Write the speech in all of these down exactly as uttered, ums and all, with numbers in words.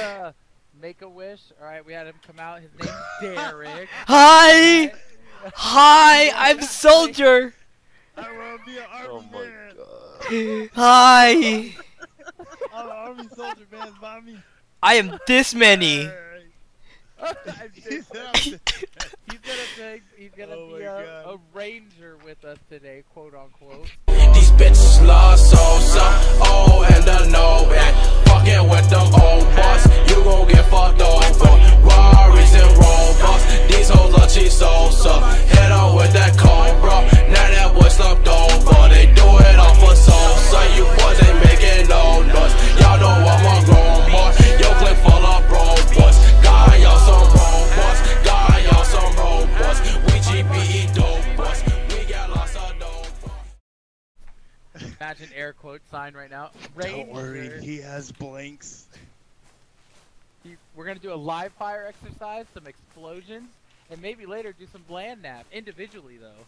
uh, Make-A-Wish. Alright, we had him come out. His name's Derek. Hi! Right. Hi! I'm Soldier! I wanna be an army oh my man. God. Hi! I'm an army soldier, man. Mommy. I am this many. he's gonna, he's gonna, he's gonna oh be a, a ranger with us today, quote unquote. These bitches love so so, oh and I know it. Fucking with them old boss, you gon' get fucked over. Rarries and Rovers, these hoes are cheap so so. Head on with that Cobra, now that boy slumped over. They do it all for so so. You boys ain't making no noise. Y'all know I'm a grown boy. Yo clip full of bro boys. God y'all some robots, God y'all some robots. We G B E dope boys. We got lots of dope boys. Imagine air quote sign right now. Ranger. Don't worry, he has blanks. He, we're gonna do a live fire exercise, some explosions, and maybe later do some bland nap individually though.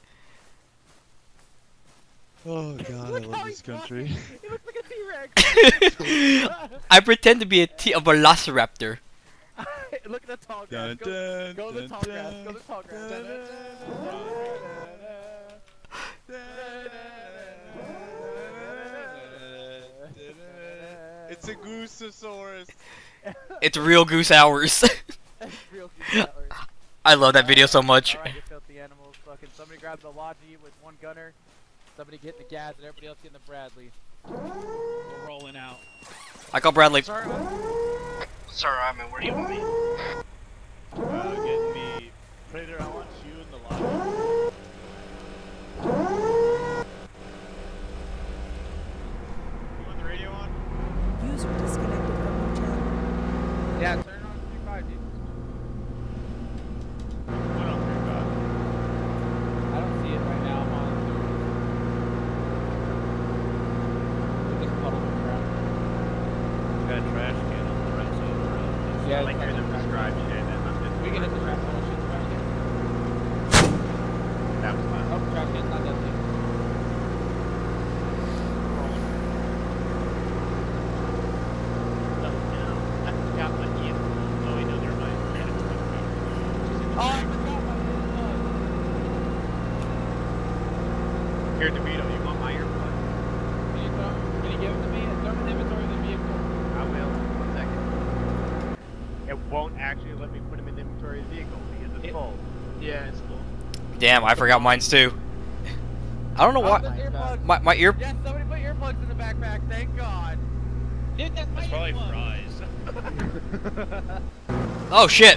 Oh god, Look I love this country. He looks like a T-Rex. I pretend to be a, t a velociraptor. Look at the tall grass. Dun, Go, dun, go to the dun, tall dun, grass. Go to the tall grass. dun, dun, It's a goososaurus. It's real goose hours. Real goose hours. I love that video so much. Alright, you filthy animals. Fucking somebody grab the Logi with one gunner. Somebody getting the Gaz and everybody else getting the Bradley. We're rolling out. I call Bradley. Sorry, Sir, I'm in. Where do you want me? Uh, get me. Praetor, I want you in the lobby. You want the radio on? User disconnected from your channel. yeah, turn on three five, dude. What on three five? I don't see it right now. I'm on third. Just puddle around. Got a trash can on the right side of the road. It's Yeah, like it's you're the like- prescribed shit. And I'm just We can hit the trap hole shit right here. That was fine. Oh, trap can's not that big. Oh, we know they're mine. Oh, I forgot my earbud. Here, DeVito, you want my earbud? Can you throw, can you give it to me? Throw them in inventory of the vehicle. I will. One second. It won't actually let me put them in the inventory of the vehicle because it's It- full. Yeah, it's full. Damn, I forgot mine too. I don't know Oh, why. there's earplugs. My my ear. Yes, somebody put earplugs in the backpack. Thank God. Dude, that's my That's probably earplug. fries. Oh shit.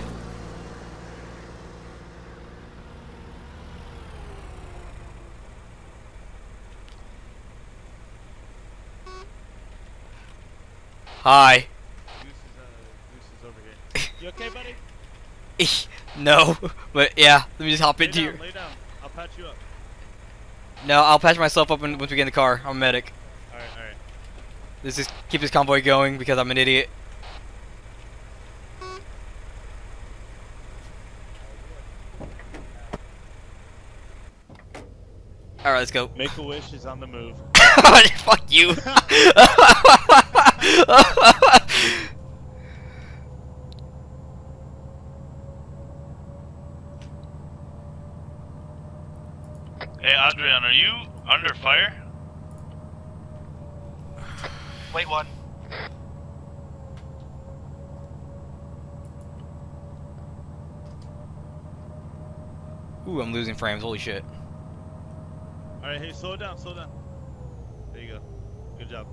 Hi. Goose is, uh, Goose is over here. You okay, buddy? No, but yeah, let me just hop Lay into down, your. lay down. I'll patch you up. No, I'll patch myself up when, once we get in the car. I'm a medic. Alright, alright. Let's just keep this convoy going because I'm an idiot. Alright, let's go. Make-A-Wish is on the move. Fuck you. Hey Adrian, are you under fire? Wait one. Ooh, I'm losing frames. Holy shit. Alright, hey, slow down, slow down. There you go. Good job.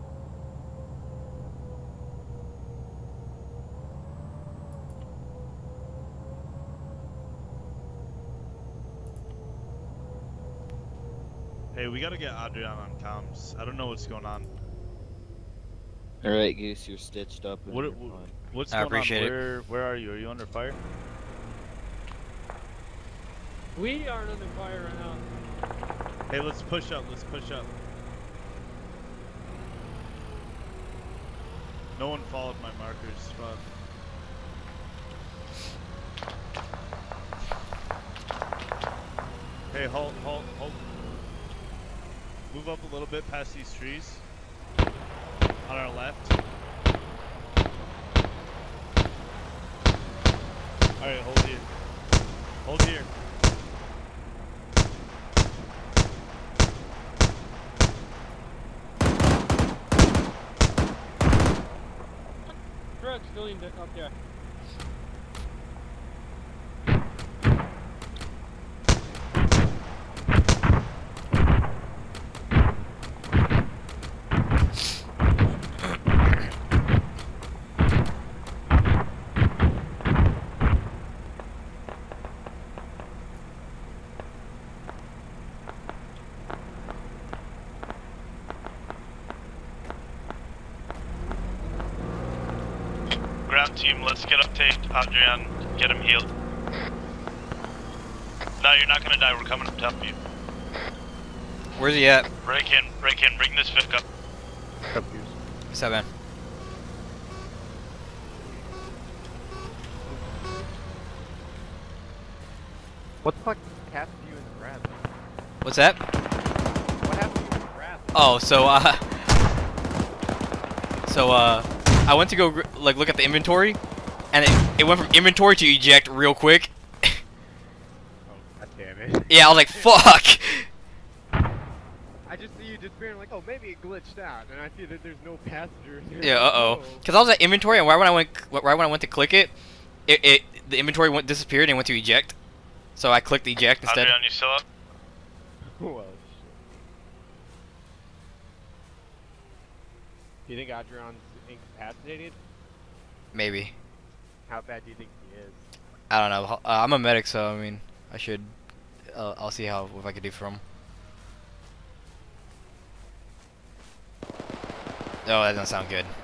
Hey, we gotta get Adrian on comms. I don't know what's going on. Alright, Goose, you're stitched up. And What, you're what fine. what's I going appreciate on? it. Where where are you? Are you under fire? We aren't under fire right now. Hey, let's push up. Let's push up. No one followed my markers. Fuck. Hey, halt, halt, halt. Move up a little bit past these trees. On our left. Alright, hold here. Hold here. Correct, civilian deck up there. Ground team, let's get uptake. Adrian, get him healed. No, you're not gonna die. We're coming up to help you. Where's he at? Break in, break in, bring this Vic up. What's up, man? What the fuck happened to you in the grass? What's that? What happened to you in the grass? Oh, so uh, so uh, I went to go like look at the inventory, and it, it went from inventory to eject real quick. Oh, god damn it. Yeah, I was like, fuck. I just see you disappearing like, oh, maybe it glitched out, and I see that there's no passengers. Yeah, uh oh. Cause I was at inventory, and right when I went, right when I went to click it, it, it the inventory went disappeared and went to eject. So I clicked eject instead. Adrian, you still up? Well, shit. Do you think Adrian's incapacitated? Maybe. How bad do you think he is? I don't know. Uh, I'm a medic, so I mean, I should. Uh, I'll see how what I can do for him. Oh, that doesn't sound good.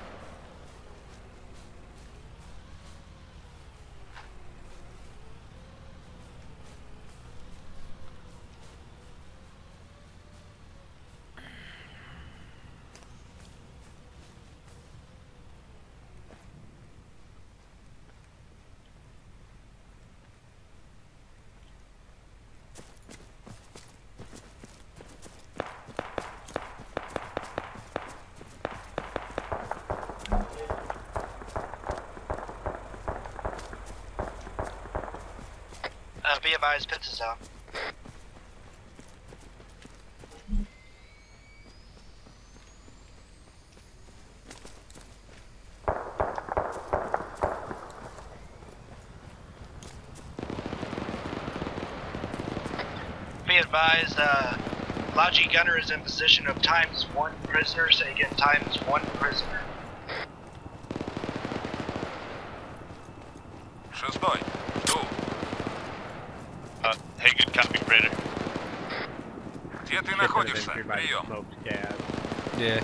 Uh, be advised, Pitts is out. Be advised, uh, Logi Gunner is in position of times one prisoner. Say again, times one prisoner. Шестой. Uh, hey, good copy, Praetor. Где ты находишься? Прием. Yeah.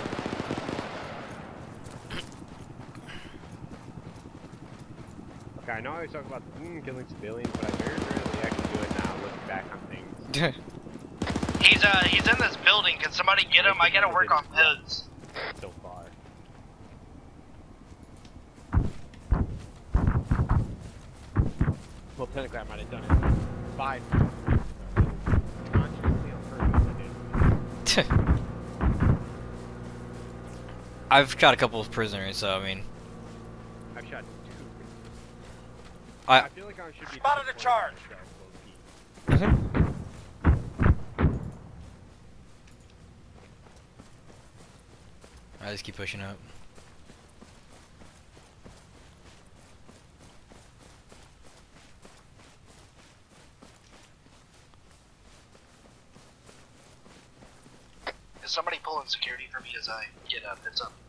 Okay, I know I always talk about mm, killing civilians, but I very rarely actually do it now, looking back on things. He's uh he's in this building. Can somebody get him? I gotta work on hoods. So far. Well, technically I might have done it five times. Consciously on purpose, I did. I've shot a couple of prisoners, so I mean. I've shot two. I. I feel like I should be. Spotted a charge. I just keep pushing up. Is somebody pulling security for me as I get up? It's up.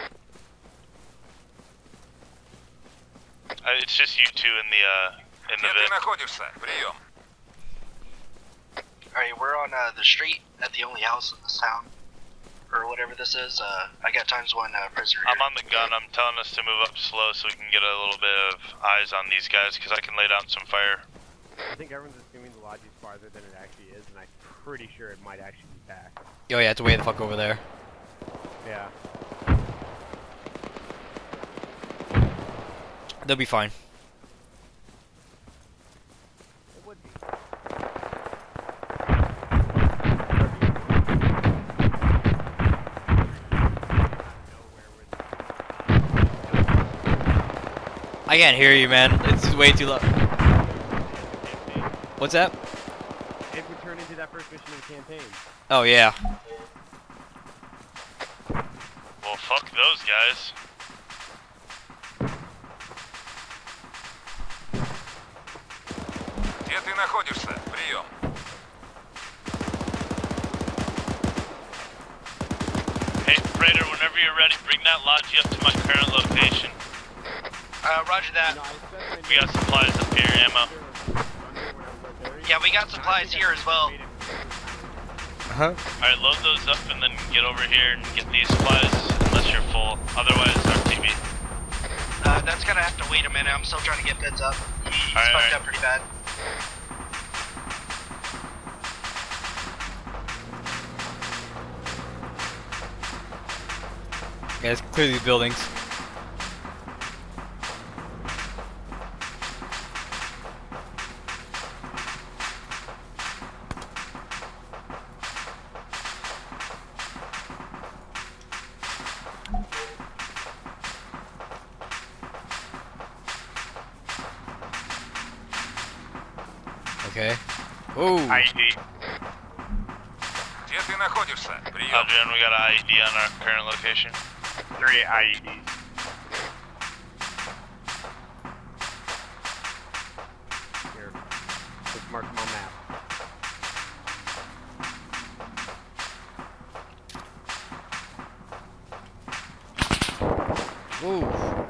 Uh, it's just you two in the uh in the Vic. Alright, we're on uh, the street at the only house in this town, or whatever this is. Uh, I got times one uh, prisoner here. I'm on the gun. I'm telling us to move up slow so we can get a little bit of eyes on these guys because I can lay down some fire. I think everyone's assuming the lodge is farther than it actually is, and I'm pretty sure it might actually be back. Oh yeah, it's way the fuck over there. Yeah. They'll be fine. It would be. I can't hear you, man. It's way too loud. What's that? It would turn into that first mission of the campaign. Oh yeah. Well, fuck those guys. Где ты находишься? Прием. Hey, Praetor, whenever you're ready, bring that Logi up to my current location. Uh, roger that. We got supplies up here, ammo. Yeah, we got supplies here as well. Uh-huh. Alright, load those up and then get over here and get these supplies, unless you're full. Otherwise, R T B. Uh, that's gonna have to wait a minute. I'm still trying to get bids up. He's All right, fucked all right. up pretty bad. Guys, clear these buildings. Okay. Ooh. I E D. Где ты находишься? Прием. Adrian, we got an I E D on our current location. Three I E Ds. Here. Let's mark them on map. Ooh.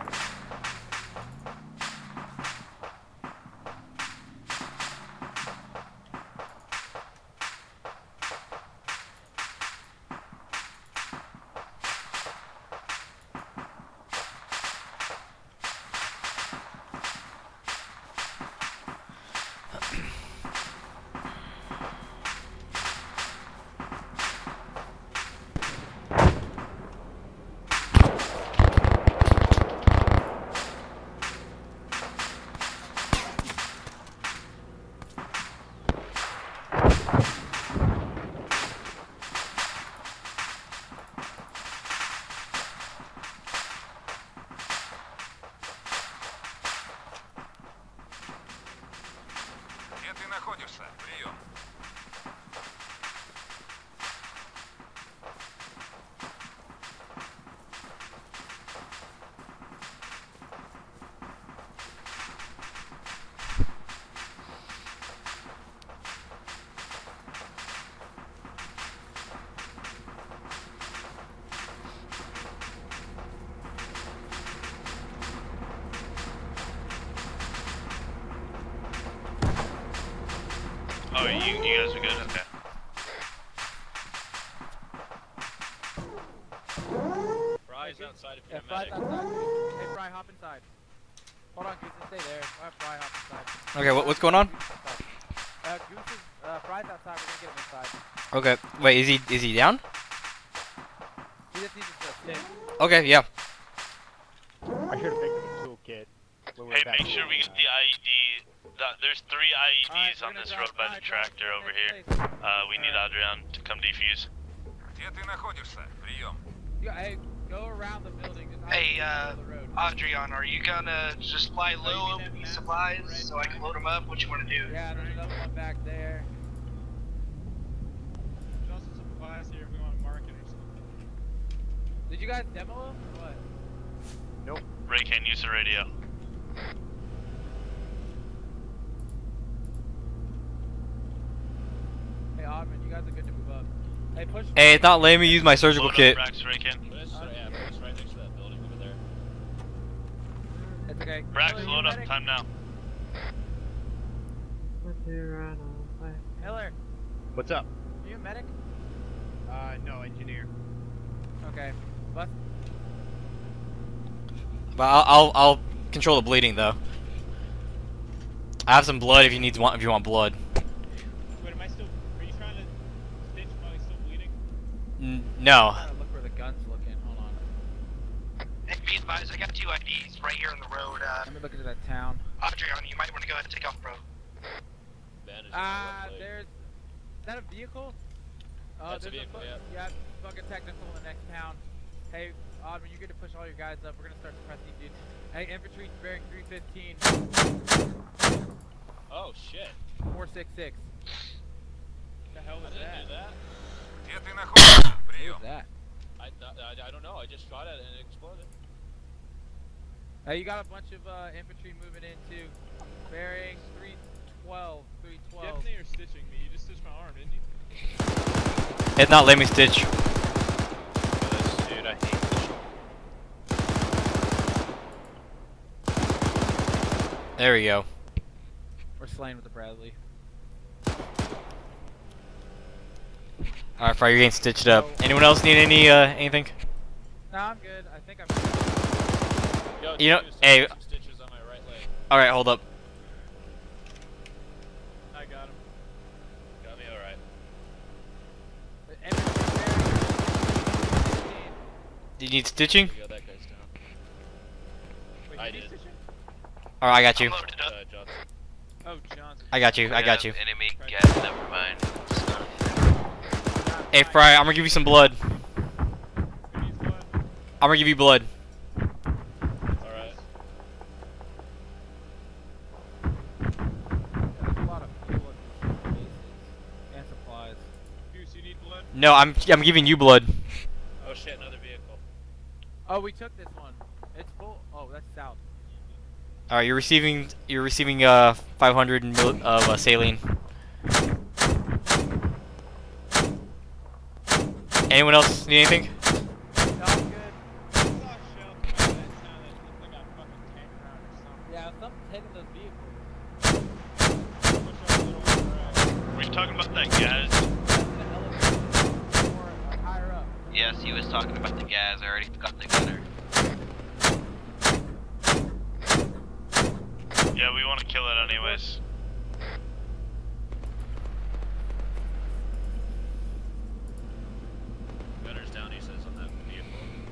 Где ты находишься? Прием. Oh, you, you guys are good? Okay. Fry's outside if Yeah, you're a Fry's medic. outside. Hey, Fry, hop inside. Hold on, Goose, stay there. I'll have Fry hop inside. Okay, what, what's going on? Uh, Goose is, uh, Fry's outside. We're gonna get him inside. Okay. Wait, is he is he down? He just needs to stay. Okay, yeah. I should have picked up a toolkit. when we were Hey, back make sure we get the I E D. The- There's three I E Ds on this road by the tractor over here. Uh, we need Adrian to come defuse. Где ты находишься? Прием. You, hey, go around the building. Just Hey, out uh, of the road. Adrian, are you gonna just fly low with these supplies so I can load them up? What you want to do? Yeah, there's another one back there. There's also supplies here if we want to market or something. Did you guys demo them or what? Nope. Ray can't use the radio. Hey, Oddman, you guys are good to move up. Hey, push. Hey, it's not letting me use my surgical Load up, kit. Brax, Ray can. But it's, uh, yeah, but it's right next to that building over there. It's okay. Brax, Hiller, you load up. medic? Time now. Hiller, What's up? are you a medic? Uh, no, engineer. Okay. Bust. But I'll, I'll I'll control the bleeding though. I have some blood if you need want if you want blood. Wait, am I still? Are you trying to stitch while he's still bleeding? N no. I'm trying to look where the gun's looking. Hold on. Hey, be advised, I got two I Ds right here on the road. Uh, Let me look into that town. Adrian, you might want to go ahead and take off, bro. Bandage. Ah, uh, there's. Is that a vehicle? Oh, That's a there's vehicle, fu- yeah. Yeah, fucking technical in the next town. Hey, Oddman, you get to push all your guys up. We're gonna start suppressing dudes. Hey, infantry bearing three fifteen. Oh, Oh shit. four six six. The hell was that? that? Где ты находишься? Прием. What was that? I, I, I don't know. I just shot at it and it exploded. Hey, you got a bunch of uh, infantry moving into bearing three twelve. three twelve. Definitely you're stitching me. You just stitched my arm, didn't you? It's not let me stitch. This dude, I hate this. There we go. We're slaying with the Bradley. Alright, Fry, you're getting stitched up. Anyone else need any, uh, anything? Nah, I'm good. I think I'm good. Yo, You know, dude, hey. some stitches on my right leg. Alright, hold up. I got him. Got me alright. Do you need stitching? Yo, that guy's down. Wait, I you need did. stitching? Alright, I got you. Uh, Johnson. Oh, Johnson. I got you, I got you. Enemy gas, never mind. Hey, Fry, I'm gonna give you some blood. Who needs blood? I'm gonna give you blood. Alright. There's a lot of fuel in these bases and supplies. Goose, you need blood? No, I'm I'm giving you blood. Oh shit, another vehicle. Oh, we took this one. It's full. Oh, that's south. All right, you're receiving you're receiving uh five hundred mil of uh, saline. Anyone else need anything? No, I'm good. I saw a shell come out of that town that looked like a fucking tank round or something. Yeah, something's hitting those vehicles. Push up a little more. Were you talking about that gas? That's the elevator. Or uh, higher up. Yes, he was talking about the gas. I already got the gunner. Yeah, we want to kill it anyways. Gunner's down, he says, on that vehicle.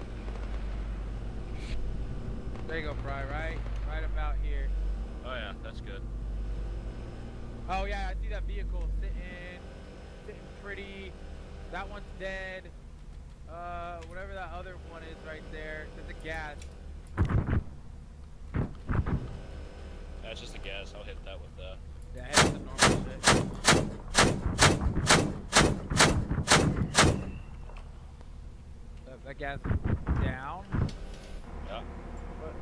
There you go, Fry. Right, right about here. Oh yeah, that's good. Oh yeah, I see that vehicle sitting, sitting pretty. That one's dead. Uh, whatever that other one is right there. There's a gas. That's just a gas. I'll hit that with that. Yeah, hit the normal shit. That, that gas is down. Yeah. What?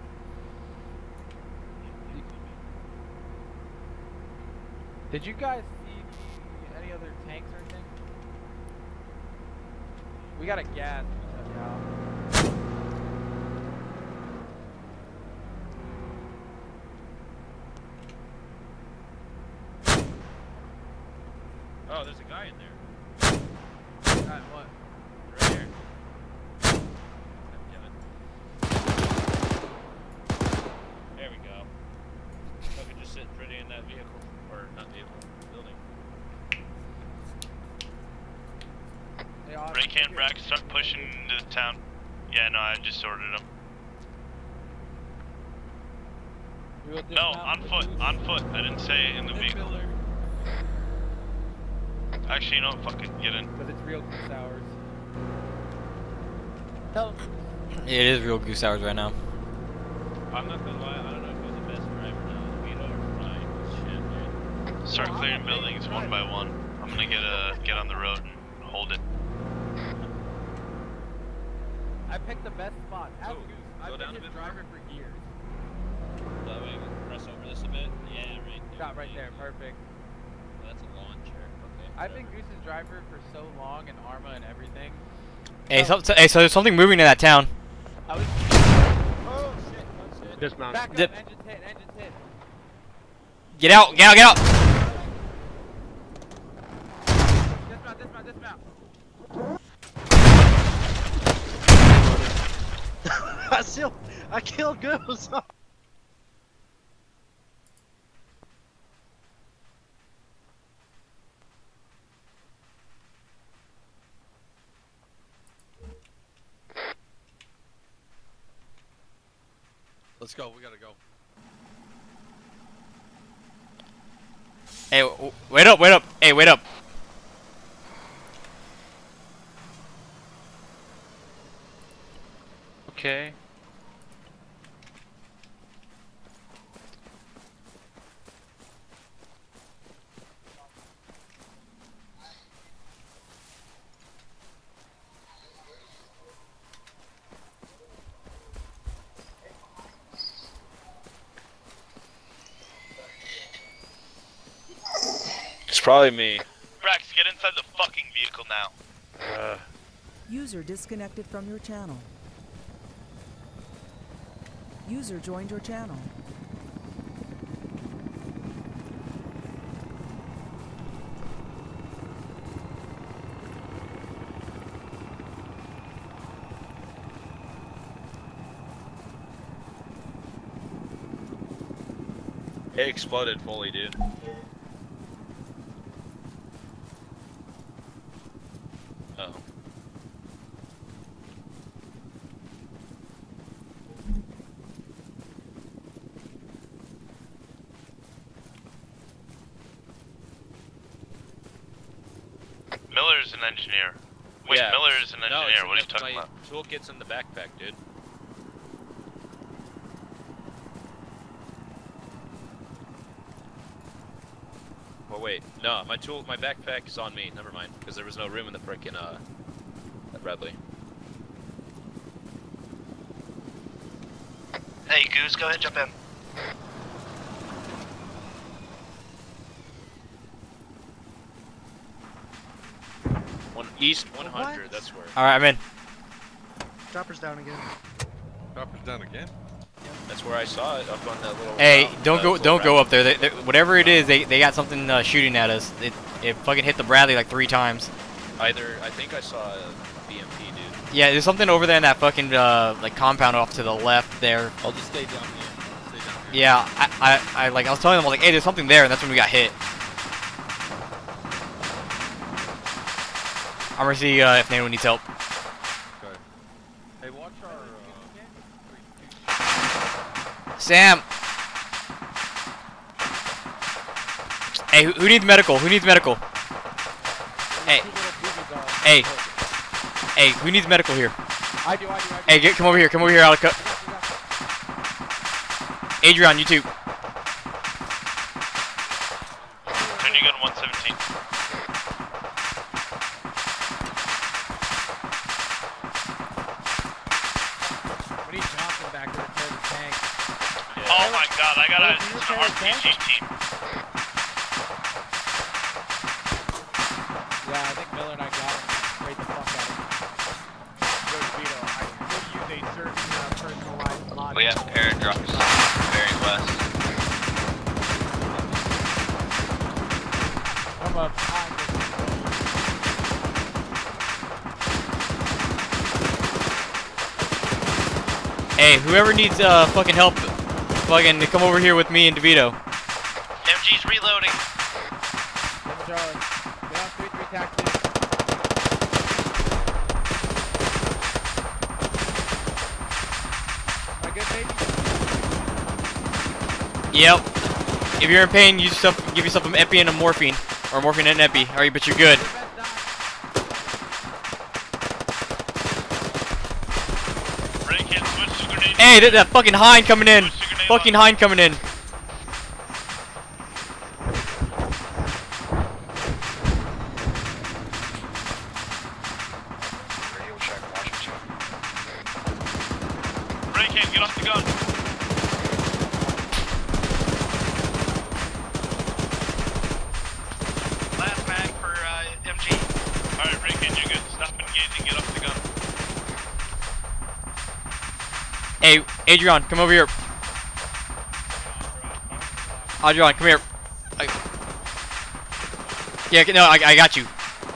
Did you guys see the, any other tanks or anything? We got a gas. Yeah. Oh, there's a guy in there. Alright, what? Right here. Damn it. There we go. I could just sit pretty in that vehicle. Or not vehicle, building. Hey, Autumn, Ray can here. Brack, start pushing into the town. Yeah, no, I just ordered them. We will No, dismount on the foot, boost. on foot. I didn't say in the This vehicle. builder, Actually, you know what? Fuck it, get in. Cause it's real goose hours. Tell him. It is real goose hours right now. I'm not gonna lie, I don't know if he's the best driver now. Vito or Frying. Shit, dude. Start Oh, I'm clearing a big buildings one by one. I'm gonna get a get on the road and hold it. I picked the best spot. As Oh, Goose, go I've down been a his bit more. driver for years. That way, press over this a bit. Yeah, right there. Got right Yeah. there, perfect. That's a lawn chair. Okay. I've been whatever. Goose's driver for so long in ARMA and everything. Hey, Oh. so, so, hey, so there's something moving to that town. I was. Oh shit! Oh shit! Dismount. Back up! Dip. Engines hit! Engines hit! Get out! Get out! Get out! Dismount! Dismount! Dismount! I still, I killed Goose. Let's go. We gotta go. Hey, w wait up! Wait up! Hey, wait up! Okay. probably me. Brax, get inside the fucking vehicle now. Uh, User disconnected from your channel. User joined your channel. it exploded fully, dude. Uh oh. Miller's an engineer. Wait, Yeah. Miller's an No, engineer. it's What are you in the- talking my about? toolkit's in the backpack, dude. Well, wait. No, my tool, my backpack is on me. Never mind, because there was no room in the frickin' uh, Bradley. Hey, Goose, go ahead, jump in. One east, one hundred. That's where. All right, I'm in. Dropper's down again. Dropper's down again? That's where I saw it, up on that little. Hey, mountain, don't uh, go, little don't go rapid. up there. They, they, whatever it is, they, they got something uh, shooting at us. It, it fucking hit the Bradley like three times. Either, I think I saw a B M P, dude. Yeah, there's something over there in that fucking uh, like compound off to the left there. I'll just stay down here. I'll stay down here. Yeah, I, I, I like I was telling them, I was like, hey, there's something there, and that's when we got hit. I'm gonna see uh, if anyone needs help. Okay. Hey, watch our. Uh... Sam. Hey, who, who needs medical? Who needs medical? Hey. Hey. Hey, who needs medical here? I do, I do, I do. Hey, get, come over here. Come over here, Alika. Adrian, you too. Turn your gun one seventeen. We need Johnson back to repair the tank. Oh my god, I got a, it's an R P G team. Yeah, I think Miller and I got him. Sprayed the fuck out of him. Go Vito, I could use a certain uh, personalized mod. We have airdrops very west. Come up high. Hey, whoever needs uh fucking help, fucking come over here with me and DeVito. M G's reloading. Come Charlie. Get on three three taxi. Am I good, mate? Yep. If you're in pain, use yourself, give yourself an epi and a morphine, or morphine and an epi. Alright, but you're good. Hey, that, that fucking hind coming in. Fucking hind coming in. Break in, get off the gun. Last mag for uh, M G. Alright, break in, you're good. Stop engaging, get off the gun. Hey, Adrian, come over here. Adrian, come here. I, yeah, no, I, I got you.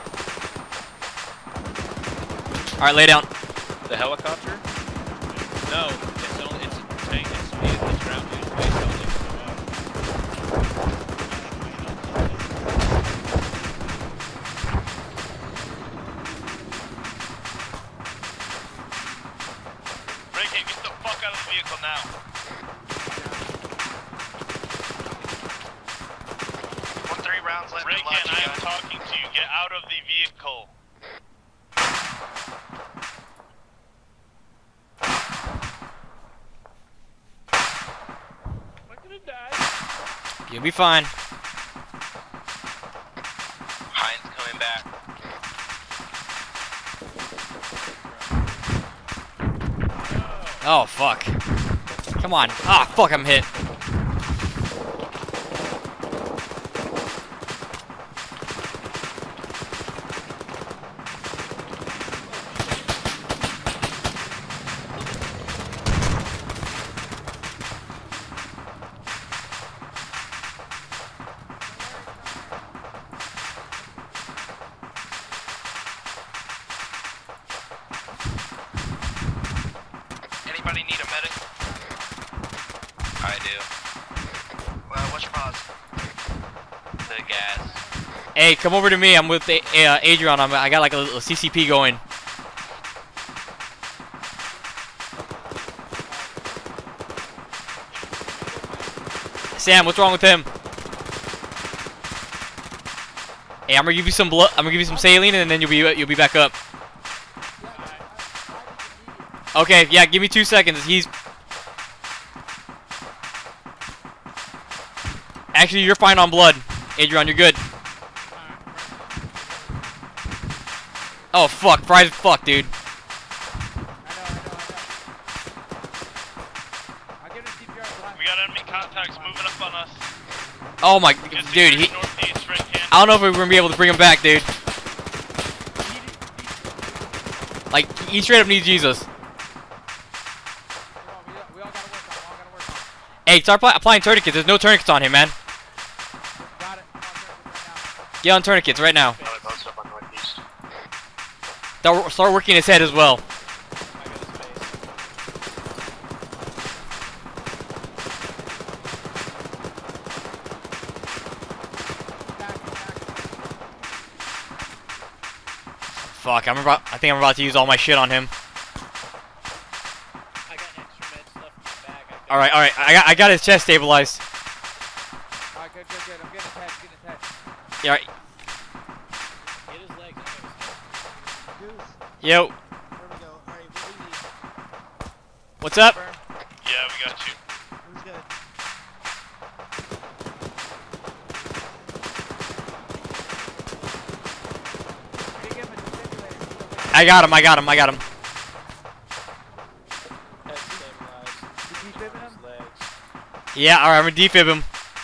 Alright, lay down. The helicopter? No, it's only it's a tank. It's me. It's ground based. It's only. Break in, get the fuck out of the vehicle now. One three rounds left. Break in in, logic I am gun. talking to you. Get out of the vehicle. I'm gonna die. You'll be fine. Heinz coming back. Oh, fuck. Come on. Ah, fuck, I'm hit. I do. Uh, what's your pause? The gas. Hey, come over to me. I'm with uh, Adrian. I'm, I got like a little C C P going. Sam, what's wrong with him? Hey, I'm gonna give you some blood. I'm gonna give you some saline, and then you'll be you'll be back up. Okay, yeah, give me two seconds. He's actually you're fine on blood, Adrian. You're good. Oh fuck, Fry's fuck, dude. We got enemy contacts moving up on us. Oh my, dude, he. I don't know if we're gonna be able to bring him back, dude. Like, he straight up needs Jesus. Hey, start applying tourniquets. There's no tourniquets on him, man. Get on tourniquets right now. Start, start working his head as well. Fuck, I'm about, I think I'm about to use all my shit on him. I got extra meds left in the bag. All right, all right. I got, I got his chest stabilized. All right, good, good, good. I'm getting attached, getting attached. Yeah, all right. Get his legs. Yo. There we go. All right, what do we need? What's up? Yeah, we got you. Who's good? I got him. I got him. I got him. Yeah, all right. I'm gonna defib him.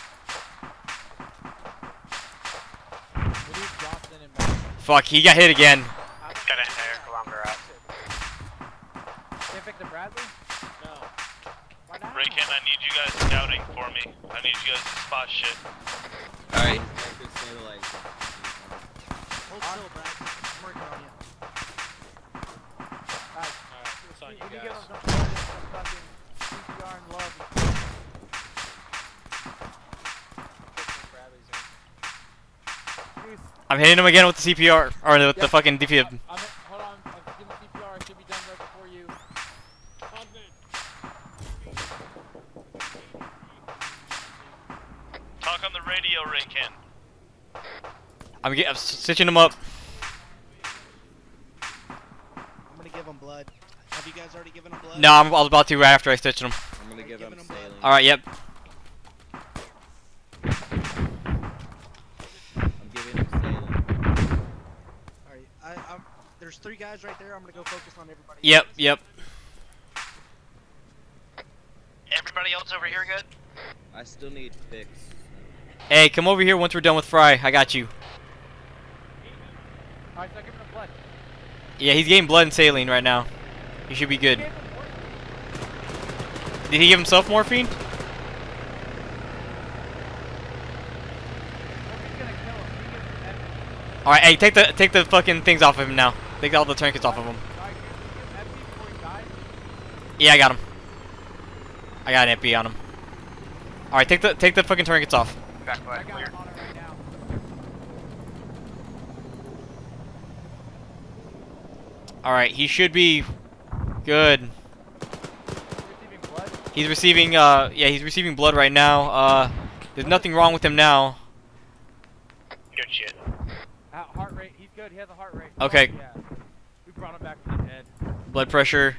Fuck, he got hit again. Got an air kilometer out. Can't pick the Bradley? No. Why not? Raycan, I need you guys scouting for me. I need you guys to spot shit. Alright. Hold still, Brad. I'm working on you. Alright, It's on we you can give guys. him some some fucking C P R and love. I'm hitting him again with the C P R or with the Yep. fucking defib. I'm, I'm, hold on, I'm giving C P R. It should be done right before you. Talk on the radio, Raycan. I'm, get, I'm stitching him up. I'm gonna give him blood. Have you guys already given him blood? No, I'm, I was about to right after I stitched him. I'm gonna give him saline. All right. Yep. I'm giving him saline. Alright, I, I'm, there's three guys right there. I'm gonna go focus on everybody. Yep. Yep. Everybody else over here good? I still need fix. Hey, come over here once we're done with Fry. I got you. Alright, so give him the blood. Yeah, he's getting blood and saline right now. He should be good. Did he give himself morphine? All right, hey, take the take the fucking things off of him now. Take all the tourniquets off of him. Yeah, I got him. I got an M P on him. All right, take the take the fucking tourniquets off. Back left, clear. All right, he should be good. He's receiving uh yeah, he's receiving blood right now. Uh there's nothing wrong with him now. Good shit. Uh, heart rate, he's good. He has a heart rate. Okay. Yeah. We brought him back to the head. Blood pressure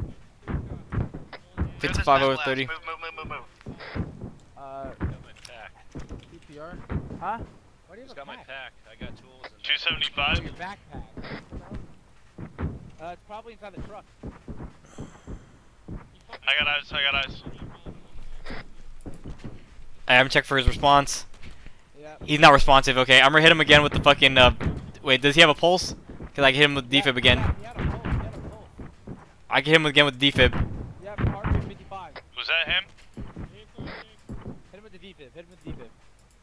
fifty-five over thirty. Move, move, move, move, move. Uh, Got my tack. C P R? Huh? Why do you Just have got a my pack? tack. I got tools. And two seventy-five. Oh, your backpack. Uh, it's probably inside the truck. I got eyes, I got eyes. I haven't checked for his response. Yeah. He's not responsive. Okay, I'm gonna hit him again with the fucking. Uh, wait, does he have a pulse? Cause I can hit him with defib again. Yeah, he had a pulse. He had a pulse. I can hit him again with defib. Yeah, heart rate fifty-five. Was that him? Hit him with the defib. Hit him with the defib.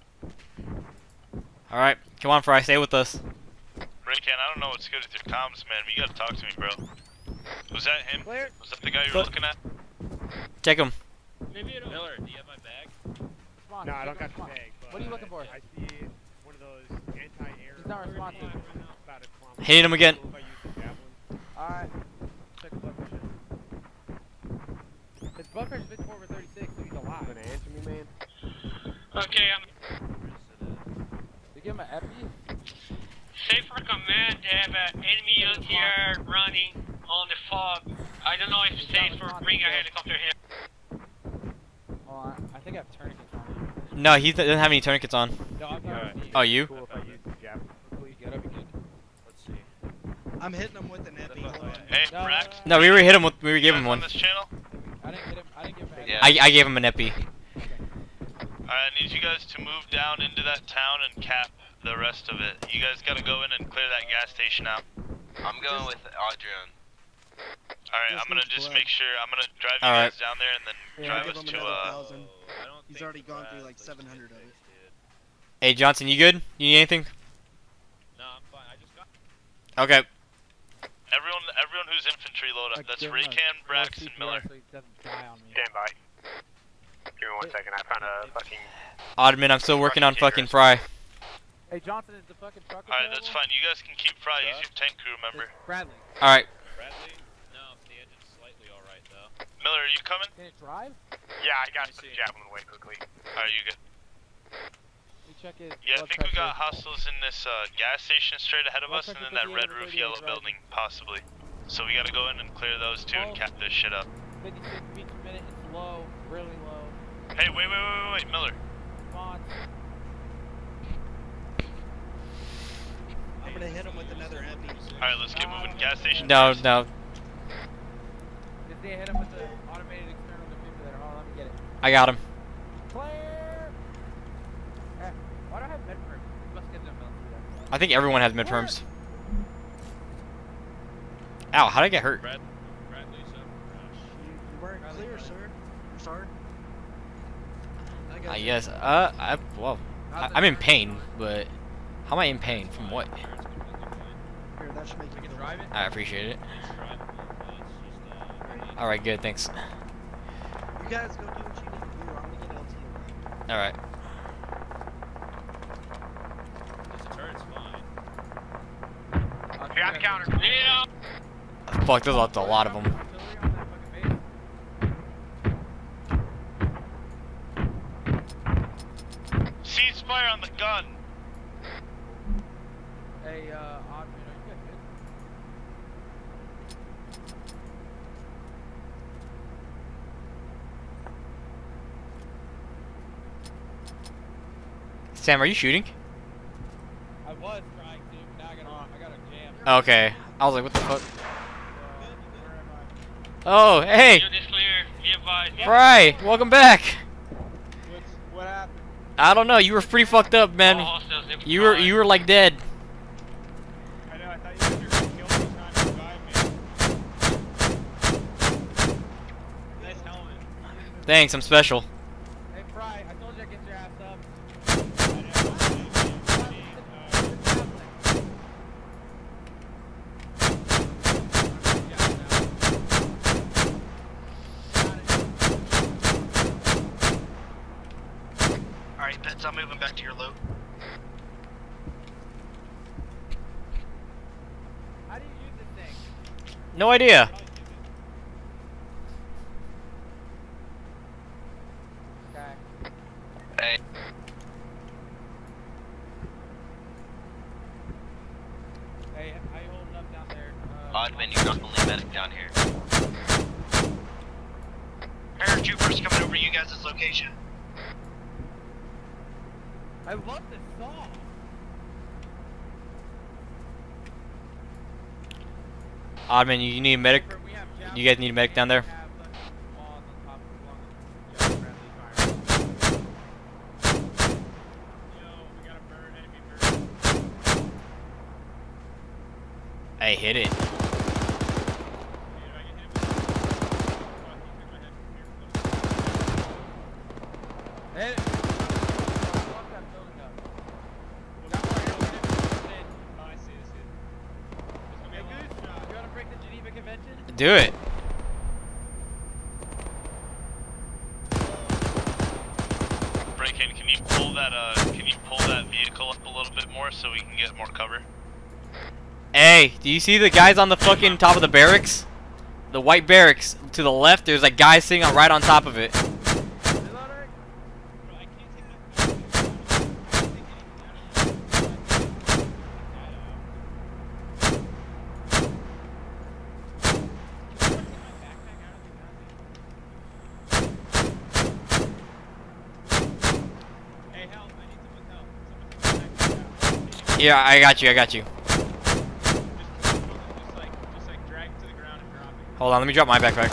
All right, come on, Fry, stay with us. Raycan, I don't know what's good with your comms, man, but you gotta talk to me, bro. Was that him? Clear. Was that the guy you were Clear. looking at? Check him. Maybe it'll. Miller, do you have my bag? Response, No, I don't he's got not your responsive. bag. But What are you looking for? I see one of those anti-air. He's not responsive. About a kilometer. Hitting him again. If I use the javelin. Alright. Check his blood pressure. His blood pressure's been over thirty-six, so he's alive. Gonna answer me, man? Okay, I'm. You give him an epi? Safe for command to have an enemy O T R running on the fog. I don't know if it's safe for bring a helicopter here. Oh, I, I think I have tourniquets on me. No, he doesn't have any tourniquets on. No, I'm not. Oh, you? Cool if I use the javelin. Please get up again. Let's see. I'm hitting him with an epi. Hold on. Hey, No, Brax. No, we were hit him with. We were giving him on one. this channel? I didn't get him. I didn't give him an epi. Yeah. I I gave him an epi. Alright, I need you guys to move down into that town and cap the rest of it. You guys gotta go in and clear that gas station out. I'm going with Adrian. Alright, This I'm gonna needs just blood. make sure, I'm gonna drive you All guys right. down there and then Yeah, drive give us him to, another uh... thousand. He's already gone through like seven hundred of it. Hey Johnson, you good? You need anything? No, I'm fine. I just got. Okay. Everyone, everyone who's infantry load up. Like, That's give him a Raycan, Brax, C P R and Miller. So he doesn't die on me. Stand by. Give me one second. I found a fucking. Oddman, I'm still working on fucking Fry. Hey Johnson, is the fucking truck Alright, that's fine. You guys can keep Fry. He's your tank crew member. Bradley. All right. Bradley? No, the engine's slightly alright though. Miller, are you coming? Can it drive? Yeah, I got the javelin away quickly. Alright, you good? We check his Yeah, I blood think we got pressure. hostiles in this uh, gas station straight ahead of Blood us, and pressure then that red fifty-eight roof over yellow thirty-eight, building, possibly. So we gotta go in and clear those two and Oh. cap this shit up. fifty-six beats per minute. It's low. Really low. Hey, wait, wait, wait, wait, wait, Miller. Response. I'm gonna hit him with another epi. Alright, let's get moving. Gas station. No, first. no. Just they hit him with the automated external defibrillator. Hold on, let me get it. I got him. Clear! Eh, why do I have med perm? You must get them melted. I think everyone has mid-perms. Ow, how did I get hurt? Brad, Bradley, so. You, you weren't clear, sir. I'm sorry. I got I you. guess. Uh, I, well, I, I'm in pain, but how am I in pain? From what? Here, that should make you feel drive it? I appreciate it. Alright, good, thanks. You guys go do what you need to do. I'm gonna get L T. Alright. This turret's fine. Here, I'm counter. Yeah. Fuck, there's a, a lot of them. Artillery on that fucking base. Cease fire on the gun. Hey, uh, Oddman, are you guys good? Sam, are you shooting? I was trying to, but now I gotta, I gotta jam. Okay. I was like, what the fuck? Oh, hey! Unit clear. Be advised. Fry, welcome back! What's, what happened? I don't know, you were pretty fucked up, All man. hostiles You were, you were like dead. I know. I thought you said you were gonna kill me, trying to revive me. Nice helmet. Thanks, I'm special. Hey, Fry, I told you I'd get your ass up. Alright, Pets, I'm moving back to your load. How do you use this thing? No idea. Okay. Hey. Hey, how you holding up down there? Uh, Oddman, you're not the only medic down here. Paratroopers coming over you guys' location. I love this song. Oddman, you, you need a medic? We have You guys need a medic down there? We have, like, walls on top of the lung. Yeah, friendly fire. Yo, we got a bird, enemy bird. Hey, hit it. Hit it. Fuck that building up. Got more air than it. Oh, I see, I see. Hey, Goose, you wanna break the Geneva Convention? Do it. Uh, Hurricane, can you pull that uh can you pull that vehicle up a little bit more so we can get more cover? Hey, do you see the guys on the fucking top of the barracks? The white barracks to the left, there's like guys sitting on right on top of it. Yeah, I got you, I got you. Hold on, let me drop my backpack.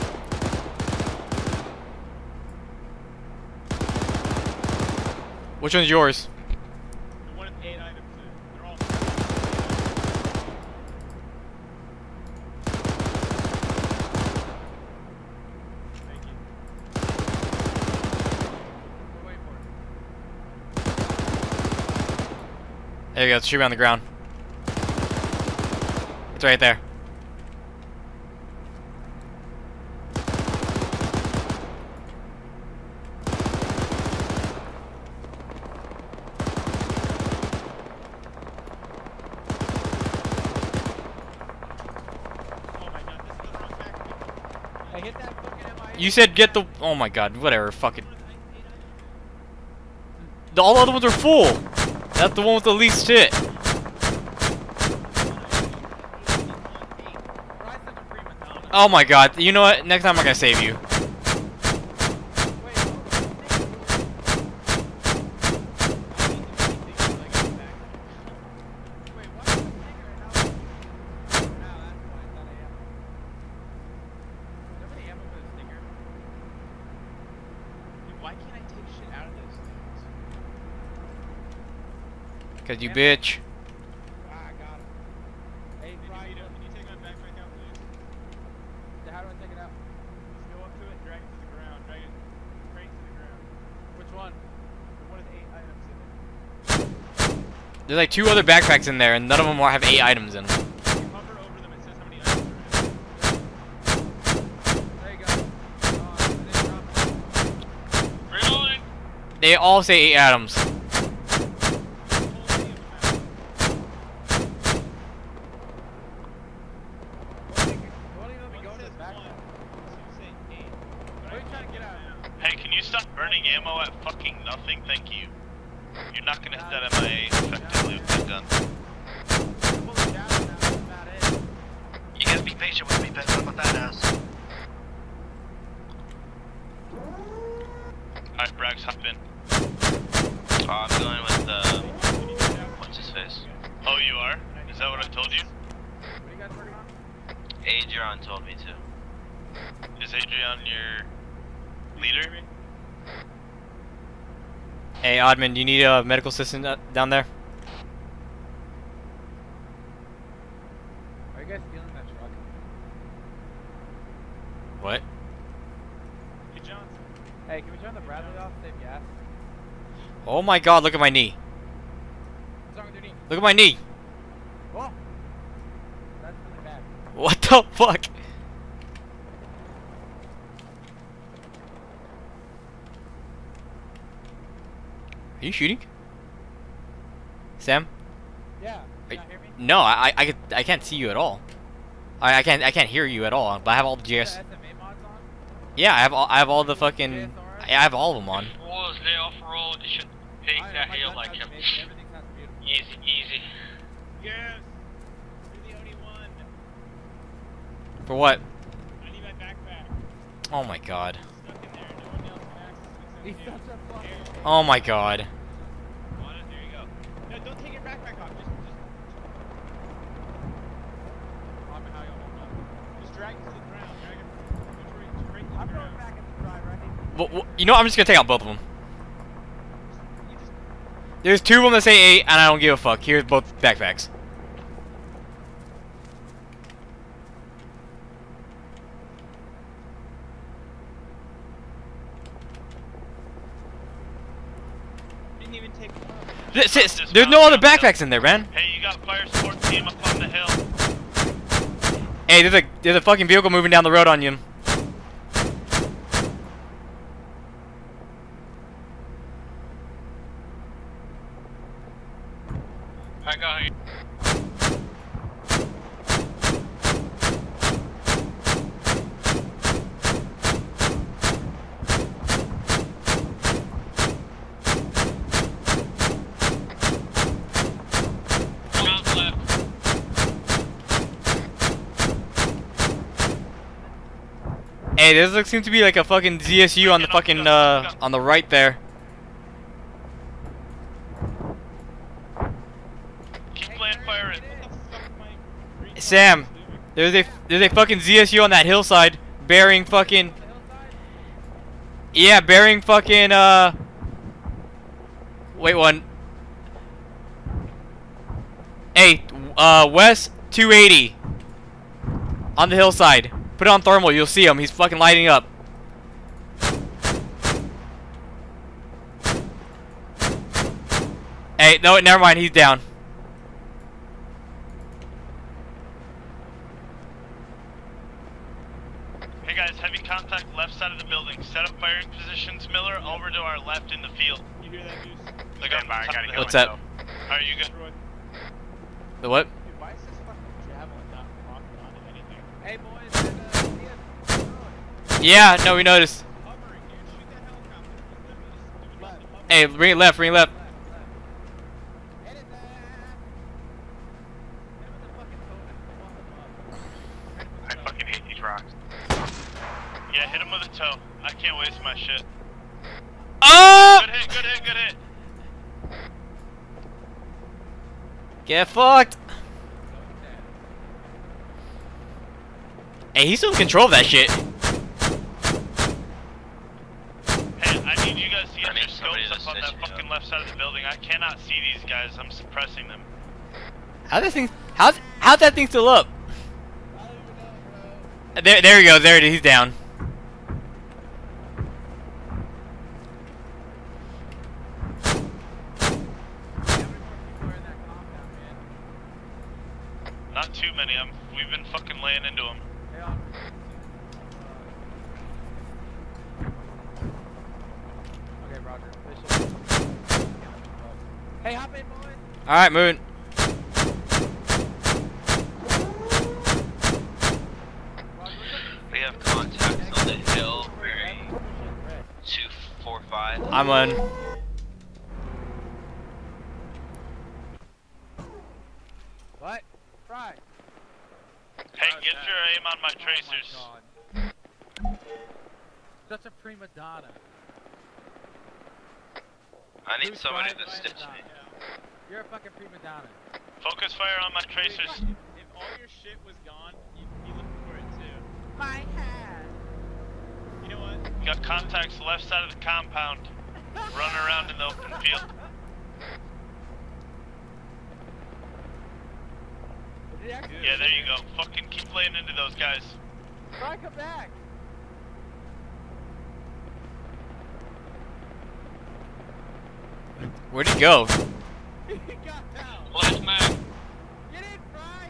Which one's yours? The one with eight items in it. They're all. Thank you. We're waiting for it. There you go, shoot me on the ground. It's right there. You said get the. Oh my god, whatever, fucking. The, all the other ones are full. That's the one with the least shit. Oh my god, you know what? Next time I'm gonna save you. Cause you bitch. Ah, got him. Hey, Brian, can you take my backpack out, please? How do I take it out? Just go up to it, drag it to the ground, drag it straight to the ground. Which one? The one with eight items in it. There's like two other backpacks in there, and none of them have eight items in them. Hover over them, it says how many items are in it. There you go. Oh, and then drop it. Reloading. They all say eight items. Hey, can you stop burning ammo at fucking nothing? Thank you. You're not gonna hit that M I A effectively with that gun. You guys be patient with me, but what about that ass? Alright, Brax, hop in. Oh, I'm going with, uh, what's his face? Oh, you are? Is that what I told you? What are you guys working on? Adrian told me to. Is Adrian your leader? Hey, Oddman, do you need a medical assistant uh, down there? Are you guys stealing that truck? What? Hey, Johnson. Hey, can we turn the Bradley off? Save gas. Oh my god, look at my knee. What's wrong with your knee? Look at my knee. Whoa. That's really bad. What the fuck? Are you shooting? Sam? Yeah. Are Can you, you hear me? no, I I could, I can't see you at all. I I can't I can't hear you at all. But I have all the G S. S M A mods on? Yeah, I have all I have all the fucking. I have all of them on. Was they off road? They should take that hill like him. Easy, easy. Yes. You're the only one. For what? I need my backpack. Oh my god. Stuck in there. No one else can access it. He's such a fucking. Oh my god. On it. There you go. No, don't take your backpack off. Just, just. I don't know how y'all hold on. Just drag it to the ground. Drag it straight, straight to the I'm ground. Going back in the driver. I need. Well, well, you know what? I'm just gonna take out both of them. There's two of them that say eight, and I don't give a fuck. Here's both backpacks. Didn't even take one. This, this, there's no other backpacks in there, man. Hey, you got fire support team up on the hill. Hey, there's a there's a fucking vehicle moving down the road on you. I got you. Hey, this looks seems to be like a fucking Z S U on the fucking uh on the right there. Keep playing fire in. Sam, there's a there's a fucking Z S U on that hillside bearing fucking. Yeah, bearing fucking uh. Wait one. Hey, uh, West two eighty on the hillside. Put it on thermal, you'll see him. He's fucking lighting up. Hey, no, never mind. He's down. Hey guys, heavy contact left side of the building. Set up firing positions, Miller, over to our left in the field. You hear that, Goose? Look up, I gotta What's up? Are you good? The what? Dude, why is this fucking javelin not locking onto anything? Hey boys, there's a Yeah, no, we noticed. Hey, bring it left, bring it left. I fucking hate these rocks. Yeah, hit him with a toe. I can't waste my shit. Oh! Good hit, good hit, good hit. Get fucked. Hey, he's still in control of that shit. Hey, I need you guys to get your scopes up on that fucking left side of the building. I cannot see these guys. I'm suppressing them. How that thing? How how's that thing still up? There, there he goes. There it is. He's down. Not too many. I'm. We've been fucking laying into them. Okay, Roger. Hey, hop in, boys. All right, moving. We have contacts on the hill, bearing two four five. I'm on. What? Fry. Hey, get your aim on my tracers. Oh my God. Such a prima donna. I need Who's somebody Fry? to stitch me. You're a fucking prima donna. Focus fire on my tracers. If all your shit was gone, you'd be looking for it too. My hat. You know what? Got contacts left side of the compound. Run around in the open field. Yeah, there you go. Fucking keep laying into those guys. Fry, come back. Where'd he go? He got out. Last man. Get in, Fry.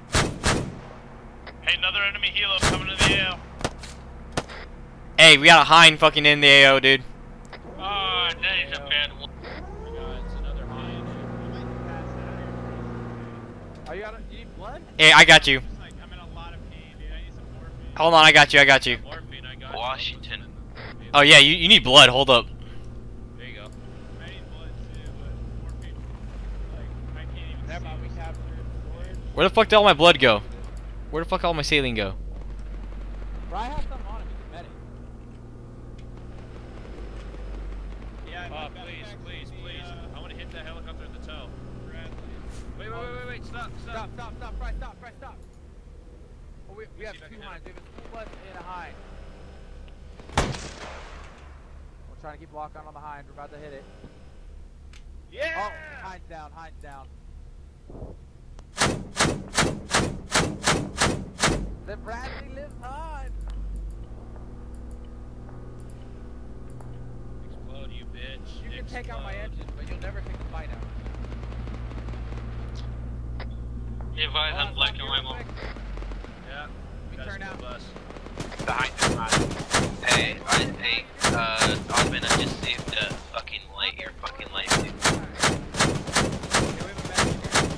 Hey, another enemy helo coming to the A O. Hey, we got a hind fucking in the A O, dude. Oh, that is a bad one. Oh my God, it's another hind. Are you out of, you need blood? Hey, I got you. Like, I'm in a lot of pain, dude. I need some morphine. Hold on, I got you. I got you. Morphine, I got Washington. Oh yeah, you you need blood. Hold up. There you go. I need blood too, but morphine. Like, I can't even. Never mind, we captured storage. Where the fuck did all my blood go? Where the fuck all my saline go? Fry has something on him. He's a medic. Yeah, Oh, please, please, please. I want to hit that helicopter in the toe. Wait, wait, wait, wait, wait, stop, stop. Stop, stop, stop, Fry, stop, Fry, stop. Oh, we, we have two hinds. We have a full blood and a hind. We're trying to keep lock on on the hind. We're about to hit it. Yeah! Oh, hind's down, hind's down. The Bradley lives on. Explode, you bitch. You can take out my engine, but you'll never take the fight out. Advise on black and white. Yeah. We Guys, turn go out. bus. Behind this man. Hey, I, hey, uh, Osman, I just saved a fucking light, your fucking light, dude. Okay, we have a medic here.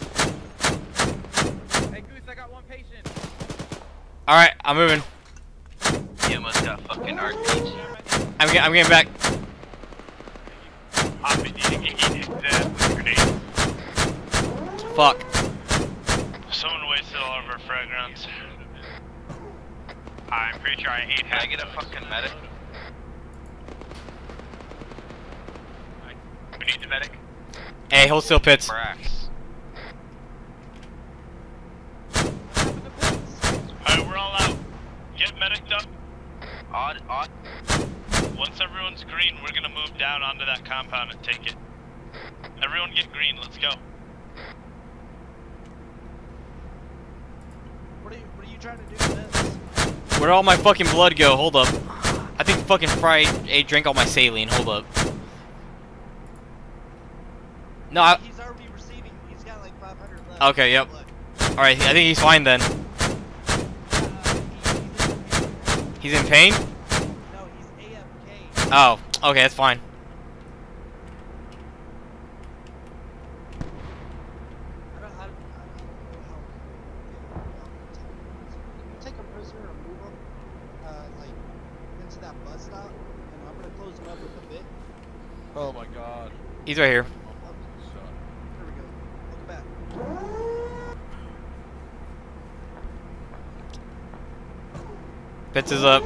Alright, I'm moving. You almost got fucking R P G. I'm, get, I'm getting back. I've been eating eating dead with grenades. Fuck. Someone wasted all of our frag rounds. I'm pretty sure I ate Can I get a fucking medic? We need the medic. Hey, hold still, Pitts. Brax. Alright, we're all out. Get mediced up. Odd, odd. Once everyone's green, we're gonna move down onto that compound and take it. Everyone get green, let's go. What are you, what are you trying to do with this? Where'd all my fucking blood go? Hold up. I think fucking Fry ate, drank all my saline. Hold up. No, I... He's already receiving. He's got like five hundred left. Okay, yep. Alright, I think he's fine then. He's in pain? No, he's A F K. Oh, okay, that's fine. I don't, I don't, I don't know how. Can you take a prisoner and move him, uh, like, into that bus stop? And I'm gonna close him up with a bit. Oh my god. He's right here. Here we go. Look back. Pitts is up.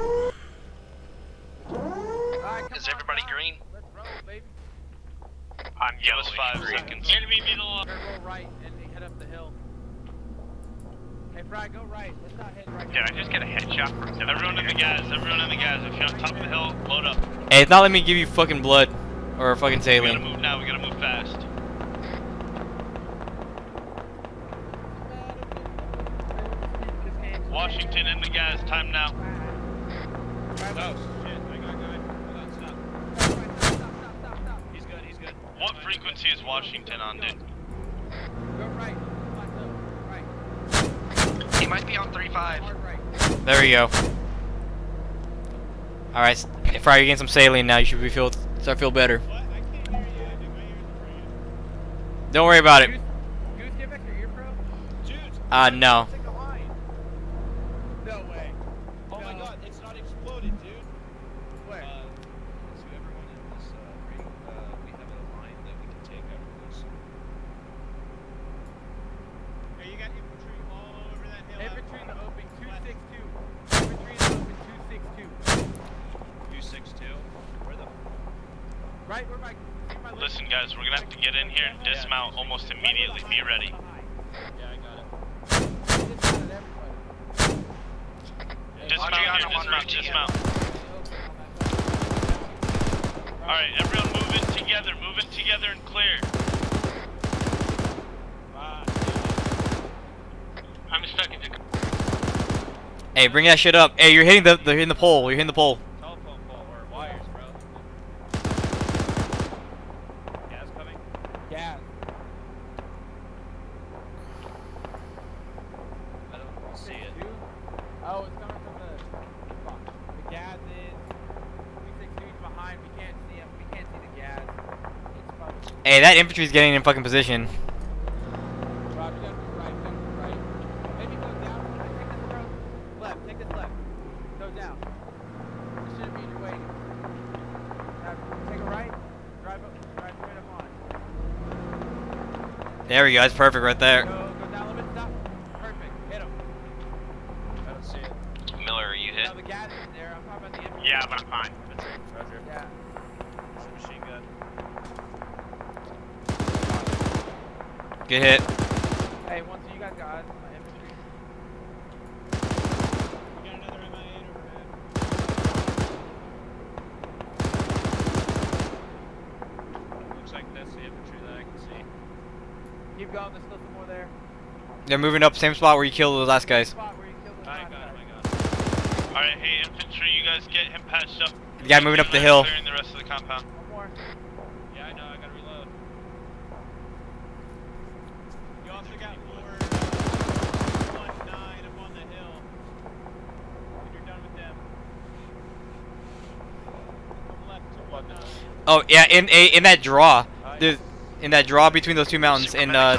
Is everybody green? Let's roll, baby. I'm Give us five green. seconds. Enemy middle. Roll right and head up the hill. Hey, Fry, go right. Let's not hit right. Did I just get a headshot from someone? Everyone in the gas, everyone in the gas. If you're on top of the hill, load up. Hey, it's not letting me give you fucking blood. Or fucking We gotta saline. move now, we gotta move fast. Washington in the gas, time now. Oh, shit. I got a guy. Hold on, stop. He's good, he's good. What frequency is Washington on, dude? Go right. Right. He might be on three five. Hard right. There we go. Alright, Fry, you're getting some saline now. You should be feel start to feel better. What? I can't hear you. I think my ears are ringing. Don't worry about it. Goose, Goose, get back your ear, bro. Dude. Uh, no. Take a line. No way. Oh my No. god, it's not exploded, dude. Where? Uh, so everyone in this uh, ring, uh, we have a line that we can take after this. Hey, you got infantry all over that hill. Infantry in the open two six two. Infantry in the open two six two. two six two? Where the? Right where my, see my Listen guys, we're gonna have to get in here and dismount almost immediately. Be ready. Yeah, I got it. Dismount Adriano here, on route dismount, dismount. Alright, everyone move in together, move in together and clear. I'm stuck in the. Hey, bring that shit up. Hey, you're hitting the, the hitting the pole. You're hitting the pole. Telephone pole or wires, bro. Gas coming? gas. I don't see it. Two? Oh, it's coming from the. Fuck. The gas is. two six two is behind. We can't see him. We can't see the gas. It's fucking. Hey, that infantry's getting in fucking position. Rob, you gotta move right. You gotta move right. Maybe go down. Take this road. Left. Take this left. Go down. This shouldn't be in your way. Now, take a right. Drive up. Drive straight up on. There we go. That's perfect right there. Go, go down a little bit. Stop. Perfect. Hit him. I don't see it. Miller, are you hit? Now the gas is there. I'm talking about the infantry. Yeah, but I'm fine. That's it. Roger. Yeah. It's a machine gun. Get hit. Hey, one, two, you guys got it. My infantry. We got another M I eight overhead. Looks like that's the infantry that I can see. Keep going. There's still some more there. They're moving up same spot where you killed those last guys. Spot where you killed the I last got him, guy. I got him. Alright, hey infantry, you guys get him patched up. The guy moving up the hill. Clearing the rest of the compound. One more. Yeah, I know, I gotta reload. You also got more one nine up on the hill. When you're done with them. From left to one nine. Oh yeah, in a in that draw, there's in that draw between those two mountains. In uh,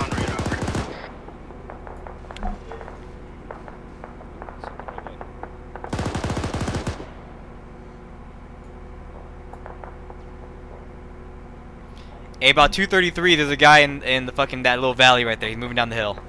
Hey, about two thirty-three, there's a guy in in the fucking that little valley right there. He's moving down the hill.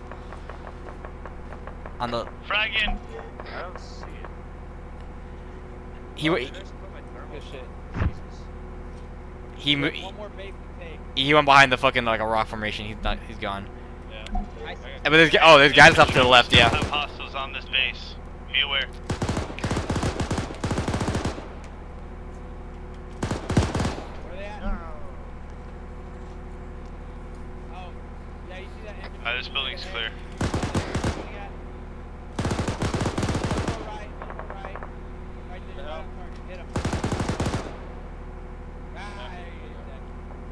On the. Fragging. I don't see it. He. Oh, He, dude, I should put my thermal Good shit. Jesus. he, mo- One more base to take. he went behind the fucking like a rock formation. He's not. He's gone. Yeah. I see. But there's oh, there's guys up to the left. We Yeah. have hostiles on this base. Be aware. Where they at? Oh, yeah, you see that infantry? Alright, this building's clear. Looking at- Go right, go right. Right there, right on target. Hit him. Ah, there you go, dead.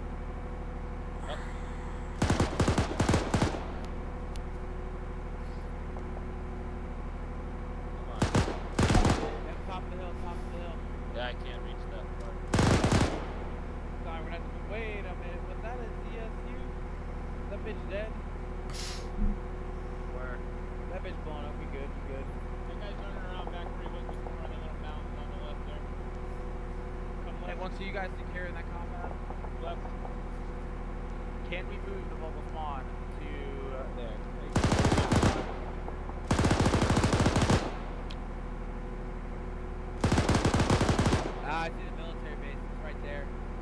Yep, top of the hill, top of the hill. Yeah, I can't reach that part. Sorry, we're not. Wait a minute, was that a C S U? That bitch dead? Where? That bitch blowing up. We good, we good. That guy's running around back where he was before on the little mountain on the left there. Come left. Hey, once you guys secure in that compound, left. Can we move the mobile spawn to uh, there? Ah, I see the military base. It's right there.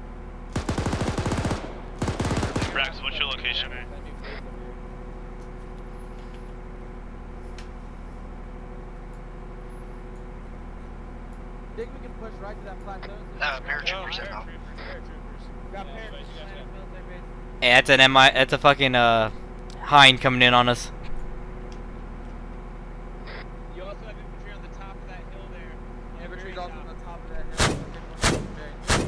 Brax, what's your location? That new base over here. Think we can push right to that plateau? Uh, paratroopers Oh, inbound. paratroopers. Got Yeah, paratroopers you guys landing got- military base. Hey, that's an M I. That's a fucking uh, Hind coming in on us. You also have infantry on the top of that hill there. Infantry's also on the top of that hill.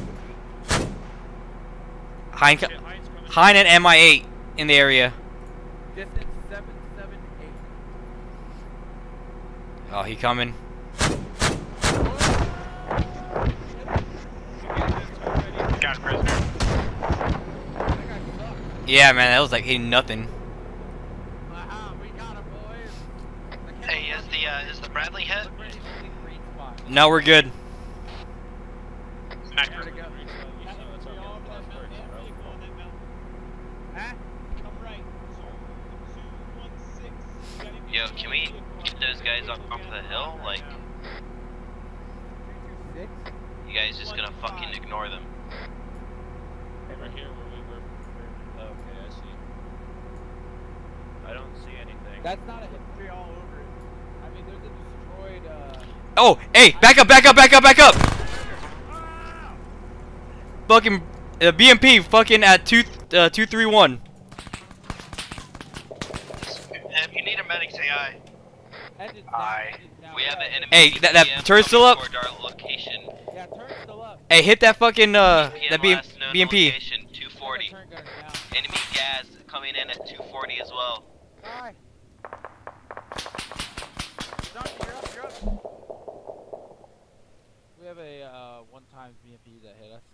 Hind. Shit, Heinz coming. Hind and M I eight in the area. Distance seven seven eight. Oh, he coming. Got a prisoner. That guy sucks. Yeah, man, that was like hitting nothing. Aha, we got him, boys. The Hey, is the uh, is the Bradley hit? Look where he's holding green spot. No, we're good. There to go. Yo, can we get those guys off off the hill? Like, you guys just gonna fucking ignore them? Hey, right here where we were. where- Okay, I see. I don't see anything. That's not a infantry all over it. I mean, there's a destroyed, uh... Oh, hey, back up, back up, back up, back up. Fucking uh, B M P, fucking at two uh, two three one. If you need a medic, say aye. Engines down, Aye. engines down. We have an enemy Hey, that- that B M turret's still up? toward our location. Yeah, turn's still up. Hey, hit that fucking uh, P M that B M last known B M P. location, two forty. Turn gunner's down. Enemy gas coming in at two forty as well. Aye. John, you're up, you're up. We have a uh, one-time B M P that hit us.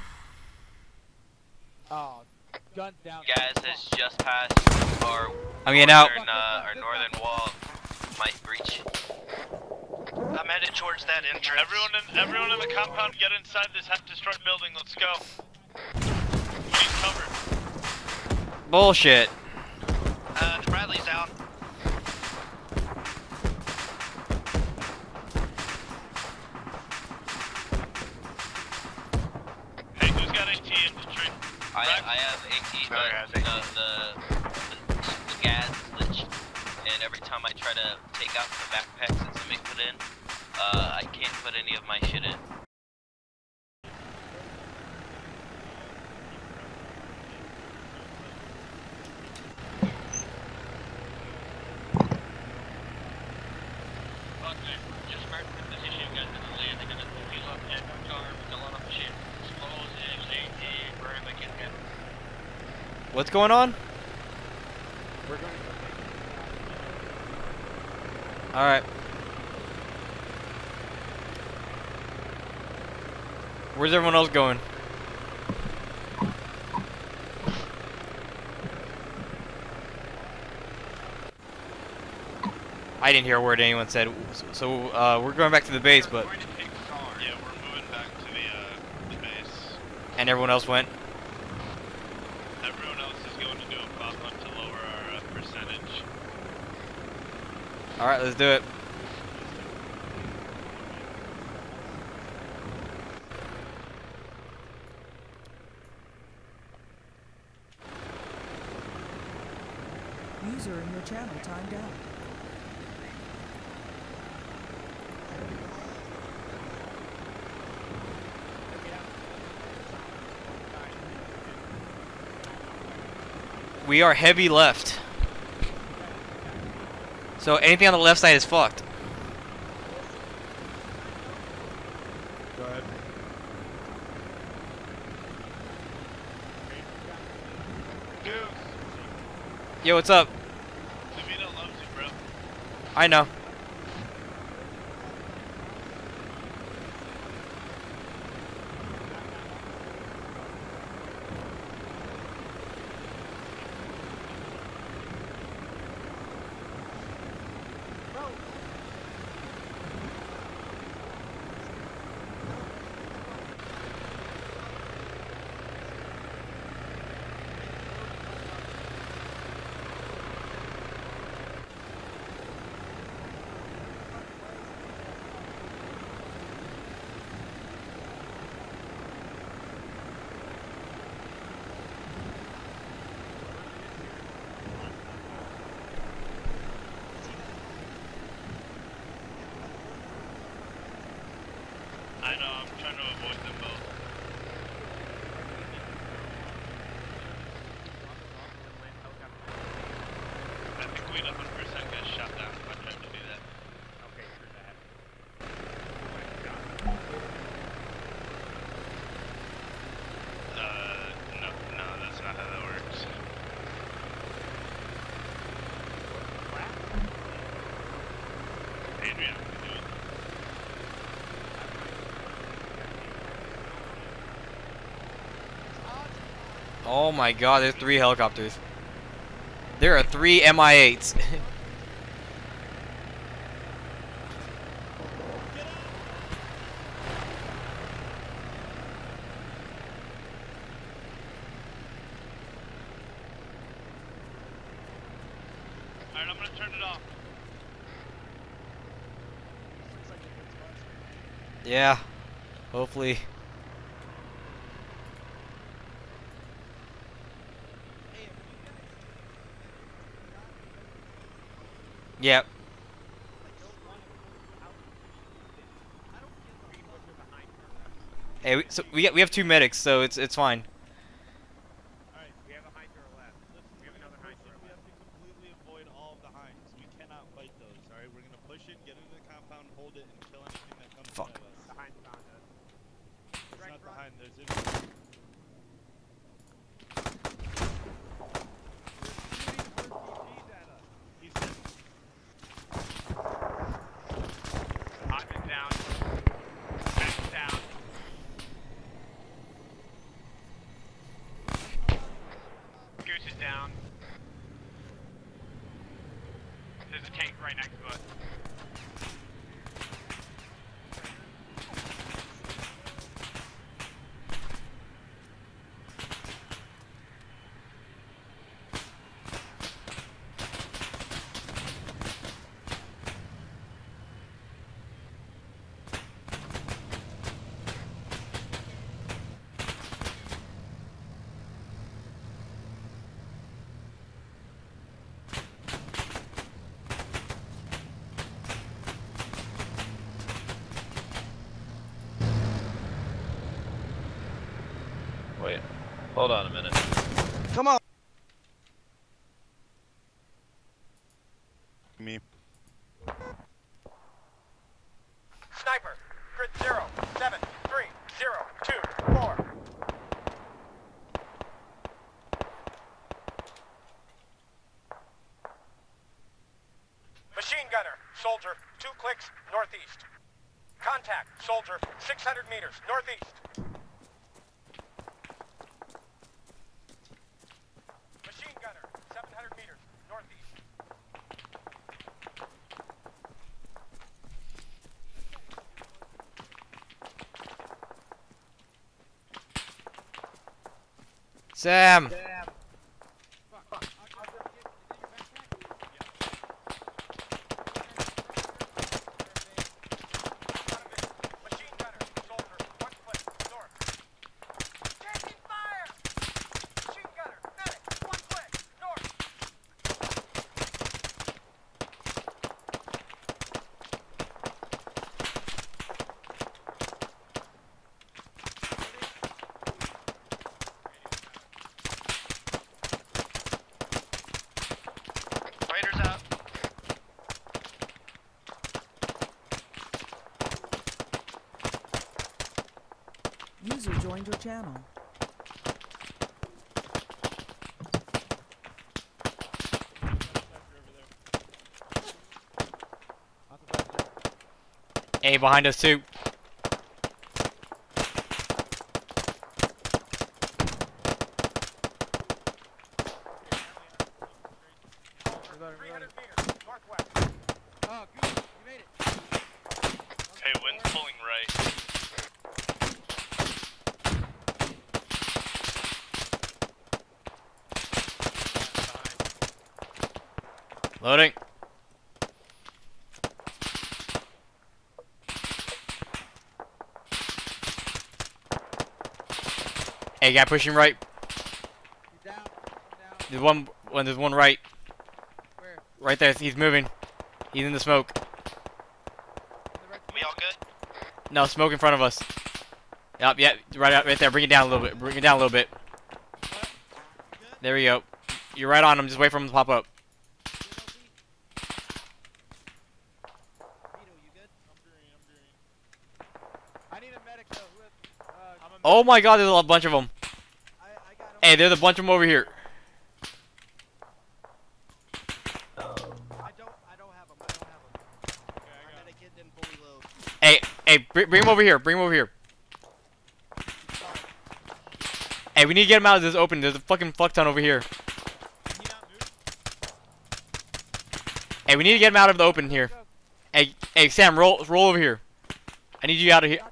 Oh, guns down. Gas has just passed our I'm getting out. northern, uh, our northern wall. Might breach. I'm headed towards that entrance. Everyone in everyone in the compound, get inside this half-destroyed building. Let's go. We need cover. Bullshit. Uh, the Bradley's out. Hey, who's got AT infantry? I, Brax? I have AT, Miller but has the, AT. the, the, the gas is glitched. And every time I try to take out the backpacks that somebody put in, uh, I can't put any of my shit in. Just mark the position you guys are landing in the wheel up and arm with a lot of shit. Explosives, AT, wherever I can get. What's going on? We're going to... All right. Where's everyone else going? I didn't hear a word anyone said. So uh, we're going back to the base, but Yeah, we're moving back to the uh, the base. and everyone else went. Alright, let's do it. User in your channel timed out. We are heavy left. So anything on the left side is fucked. Go ahead. Yo, what's up? Davina loves you, bro. I know. I know, I'm trying to avoid them both. I think we'd one hundred percent get shot down if I tried to do that. Okay, screw that. Uh, no, no, that's not how that works. Adrian, we can do it. Oh my god, there's three helicopters. There are three M I eights. Alright, I'm gonna turn it off. Yeah, hopefully. Yep. Hey, we, so we we have two medics, so it's it's fine. Alright, we have a high turret left. Listen, we have another high turret We have left. to completely avoid all of the hinds. We cannot fight those, alright? We're gonna push in, get into the compound, hold it, and kill anything that comes Fuck. at us. The hind's found us. It's Right not the front. hind, there's infantry. He's hit. Hostage down. Back down. Goose is down. There's a tank right next to us. Wait, hold on a minute. Come on. Me. Sniper, grid zero, seven, three, zero, two, four. Machine gunner, soldier, two clicks northeast. Contact, soldier, six hundred meters northeast. Machine gunner, seven hundred meters northeast. Sam. joined your channel. Hey, behind us too. Oh, good. You made it. Hey, wind's pulling right. Loading. Hey, guy pushing right. Down. Down. There's one. One. There's one right. Where? Right there. He's moving. He's in the smoke. We all good? No, smoke in front of us. Yep. Yeah. Right out. Right there. Bring it down a little bit. Bring it down a little bit. There we go. You're right on him. Just wait for him to pop up. I need a medic though. Who has, uh, I'm a Oh my God! There's a bunch of them. Hey, there's a bunch of them over here. I don't, I don't have them. I don't have them. Okay, I My got medic kit didn't fully load. Hey, hey, bring, bring him over here. Bring him over here. Hey, we need to get him out of this open. There's a fucking fuck ton over here. Can he not move? Hey, we need to get him out of the open here. Hey, hey, Sam, roll, roll over here. I need you out of here.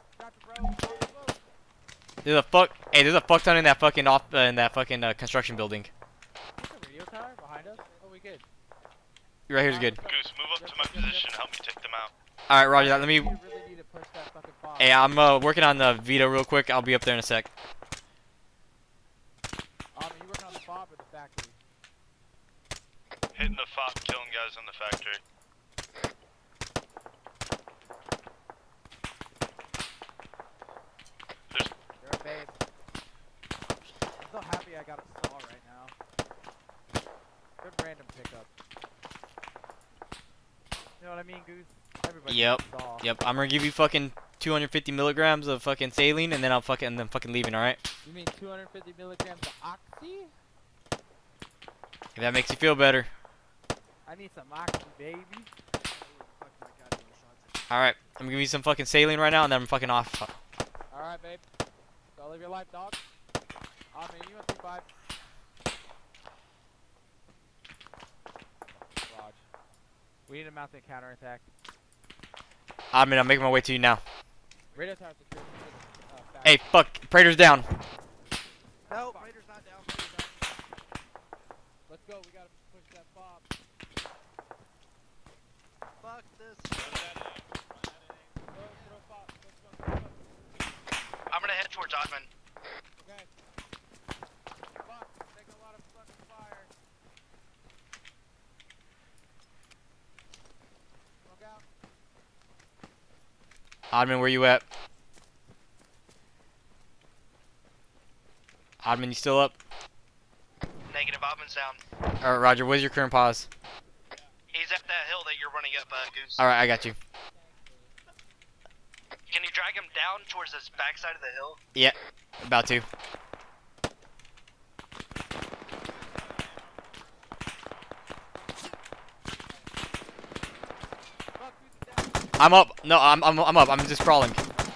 There's a fuck. Hey, there's a fuck ton in that fucking off uh, in that fucking uh, construction building. Is there a radio tower behind us? Oh, we good. Right here's good. Goose, move up to my position. Help me take them out. All right, Roger that. Let me. We really need to push that fucking bomb. Hey, I'm uh, working on the Vito real quick. I'll be up there in a sec. Um, you working on the bomb or the factory? Hitting the fob, killing guys in the factory. There's You're a babe. I'm so happy I got a saw right now. Good random pickup. You know what I mean, Goose? Everybody Yep. gets a saw. Yep. I'm gonna give you fucking two hundred fifty milligrams of fucking saline, and then I'll fucking and then fucking leaving. All right. You mean two hundred fifty milligrams of oxy? If that makes you feel better. I need some oxy, baby. All right. I'm gonna give you some fucking saline right now, and then I'm fucking off. Alright, babe. Go live your life, dog. Oh, man, you want three five. Raj. We need to mount a counterattack. I mean, I'm making my way to you now. Radio tower secure. Uh, Hey, fuck. Praetor's down. No, Raider's not down. Raider's not. Let's go. We gotta push that fob. Fuck this. I'm gonna head towards Ottman. Okay. Fuck. Taking a lot of fucking fire. Smoke out. Oddman, where you at? Oddman, you still up? Negative, Ottman's down. Alright, Roger, where's your current pause? He's at that hill that you're running up, uh, Goose. Alright, I got you. Can you drag him down towards this backside of the hill? Yeah, about to. I'm up. No, I'm I'm I'm up. I'm just crawling.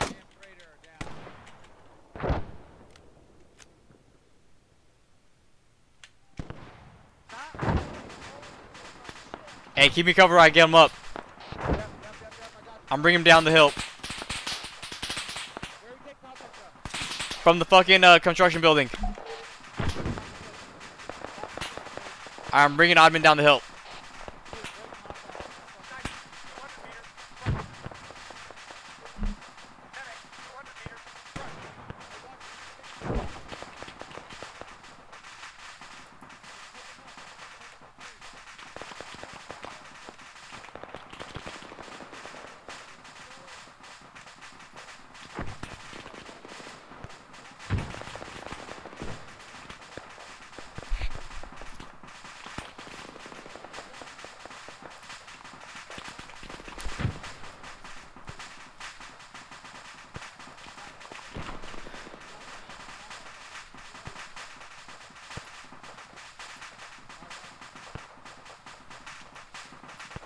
Hey, keep me covered. I get him up. I'm bringing him down the hill. From the fucking uh, construction building. I'm bringing Oddman down the hill.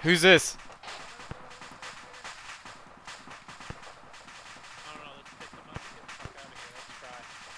Who's this? I don't know, let's pick them up and get the fuck out of here. Let's try.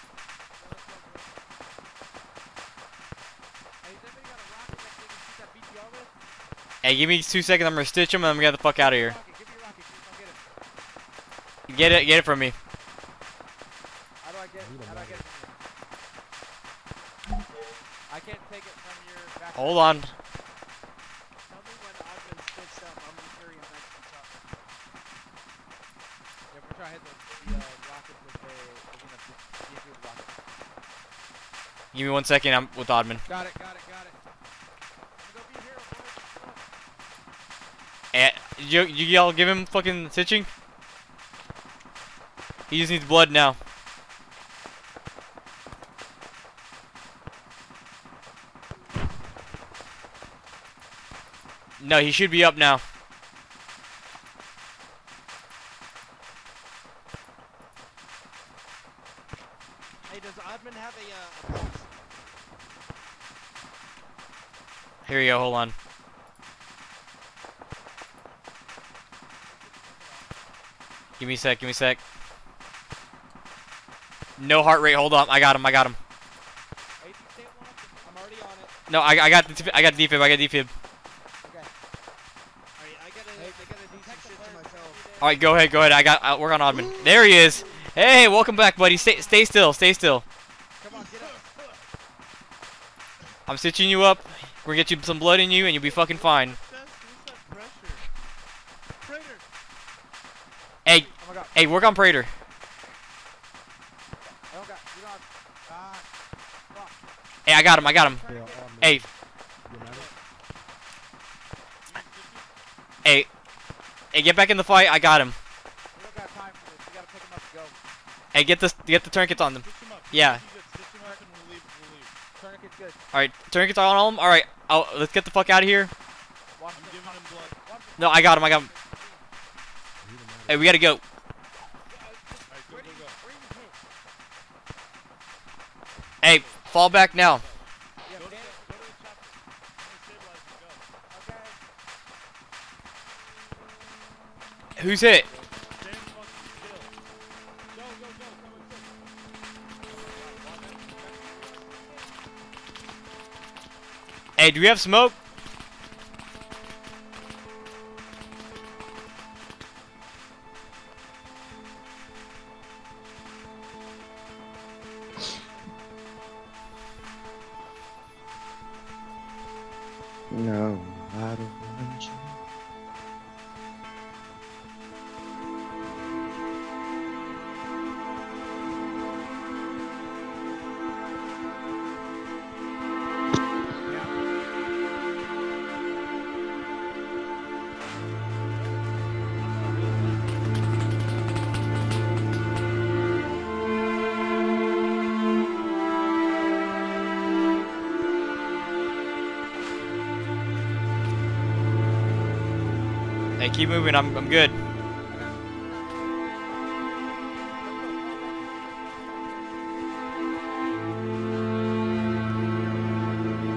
Hey, has anybody got a rocket that they can shoot that B T R with? Hey, give me two seconds. I'm gonna stitch him and I'm gonna get the fuck out of here. Rocket, give me a rocket, I'll get it. Get it, get it from me. How do I get it? How do I get it from you? I can't take it from your back. Hold on. Tell me when I've been stitched up. I'm gonna carry him next to the chopper. Yeah, we're trying to hit the, the uh, rocket with the, you know, the B T R rocket. Give me one second. I'm with Oddman. Got it, got it, got it. I'm gonna go be here, boys. Eh, you, you y'all give him fucking stitching? He just needs blood now. No, he should be up now. Hey, does Oddman have a, uh, a pulse? Here you go, hold on. Give me a sec, give me a sec. No heart rate, hold on. I got him, I got him. I'm already on it. No, I, I got the I got defib, I got defib. Okay. Alright, I gotta, I gotta do some shit to myself. Alright, go ahead, go ahead. I got I'll work on Oddman. There he is. Hey, welcome back, buddy. Stay stay still, stay still. Come on, get up. I'm stitching you up. We're gonna get you some blood in you and you'll be fucking fine. Hey, Oh my God. hey, work on Prater. I don't got, you don't have, ah, fuck. Hey, I got him, I got him. Hey. Hey. Hey, get back in the fight. I got him. We don't got time for this. We gotta pick him up and go. Hey, get this, get the tourniquets on them. Yeah. Tourniquet's good. All right, tourniquets on all of them. All right, I'll, let's get the fuck out of here. Watch I'm giving him blood. No, I got him. I got him. Hey, we gotta go. Hey, fall back now. Who's hit? Hey, do we have smoke? No, I don't want you. Hey, keep moving. I'm I'm good.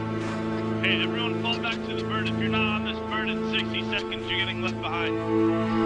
Hey, everyone fall back to the bird. If you're not on this bird in sixty seconds, you're getting left behind.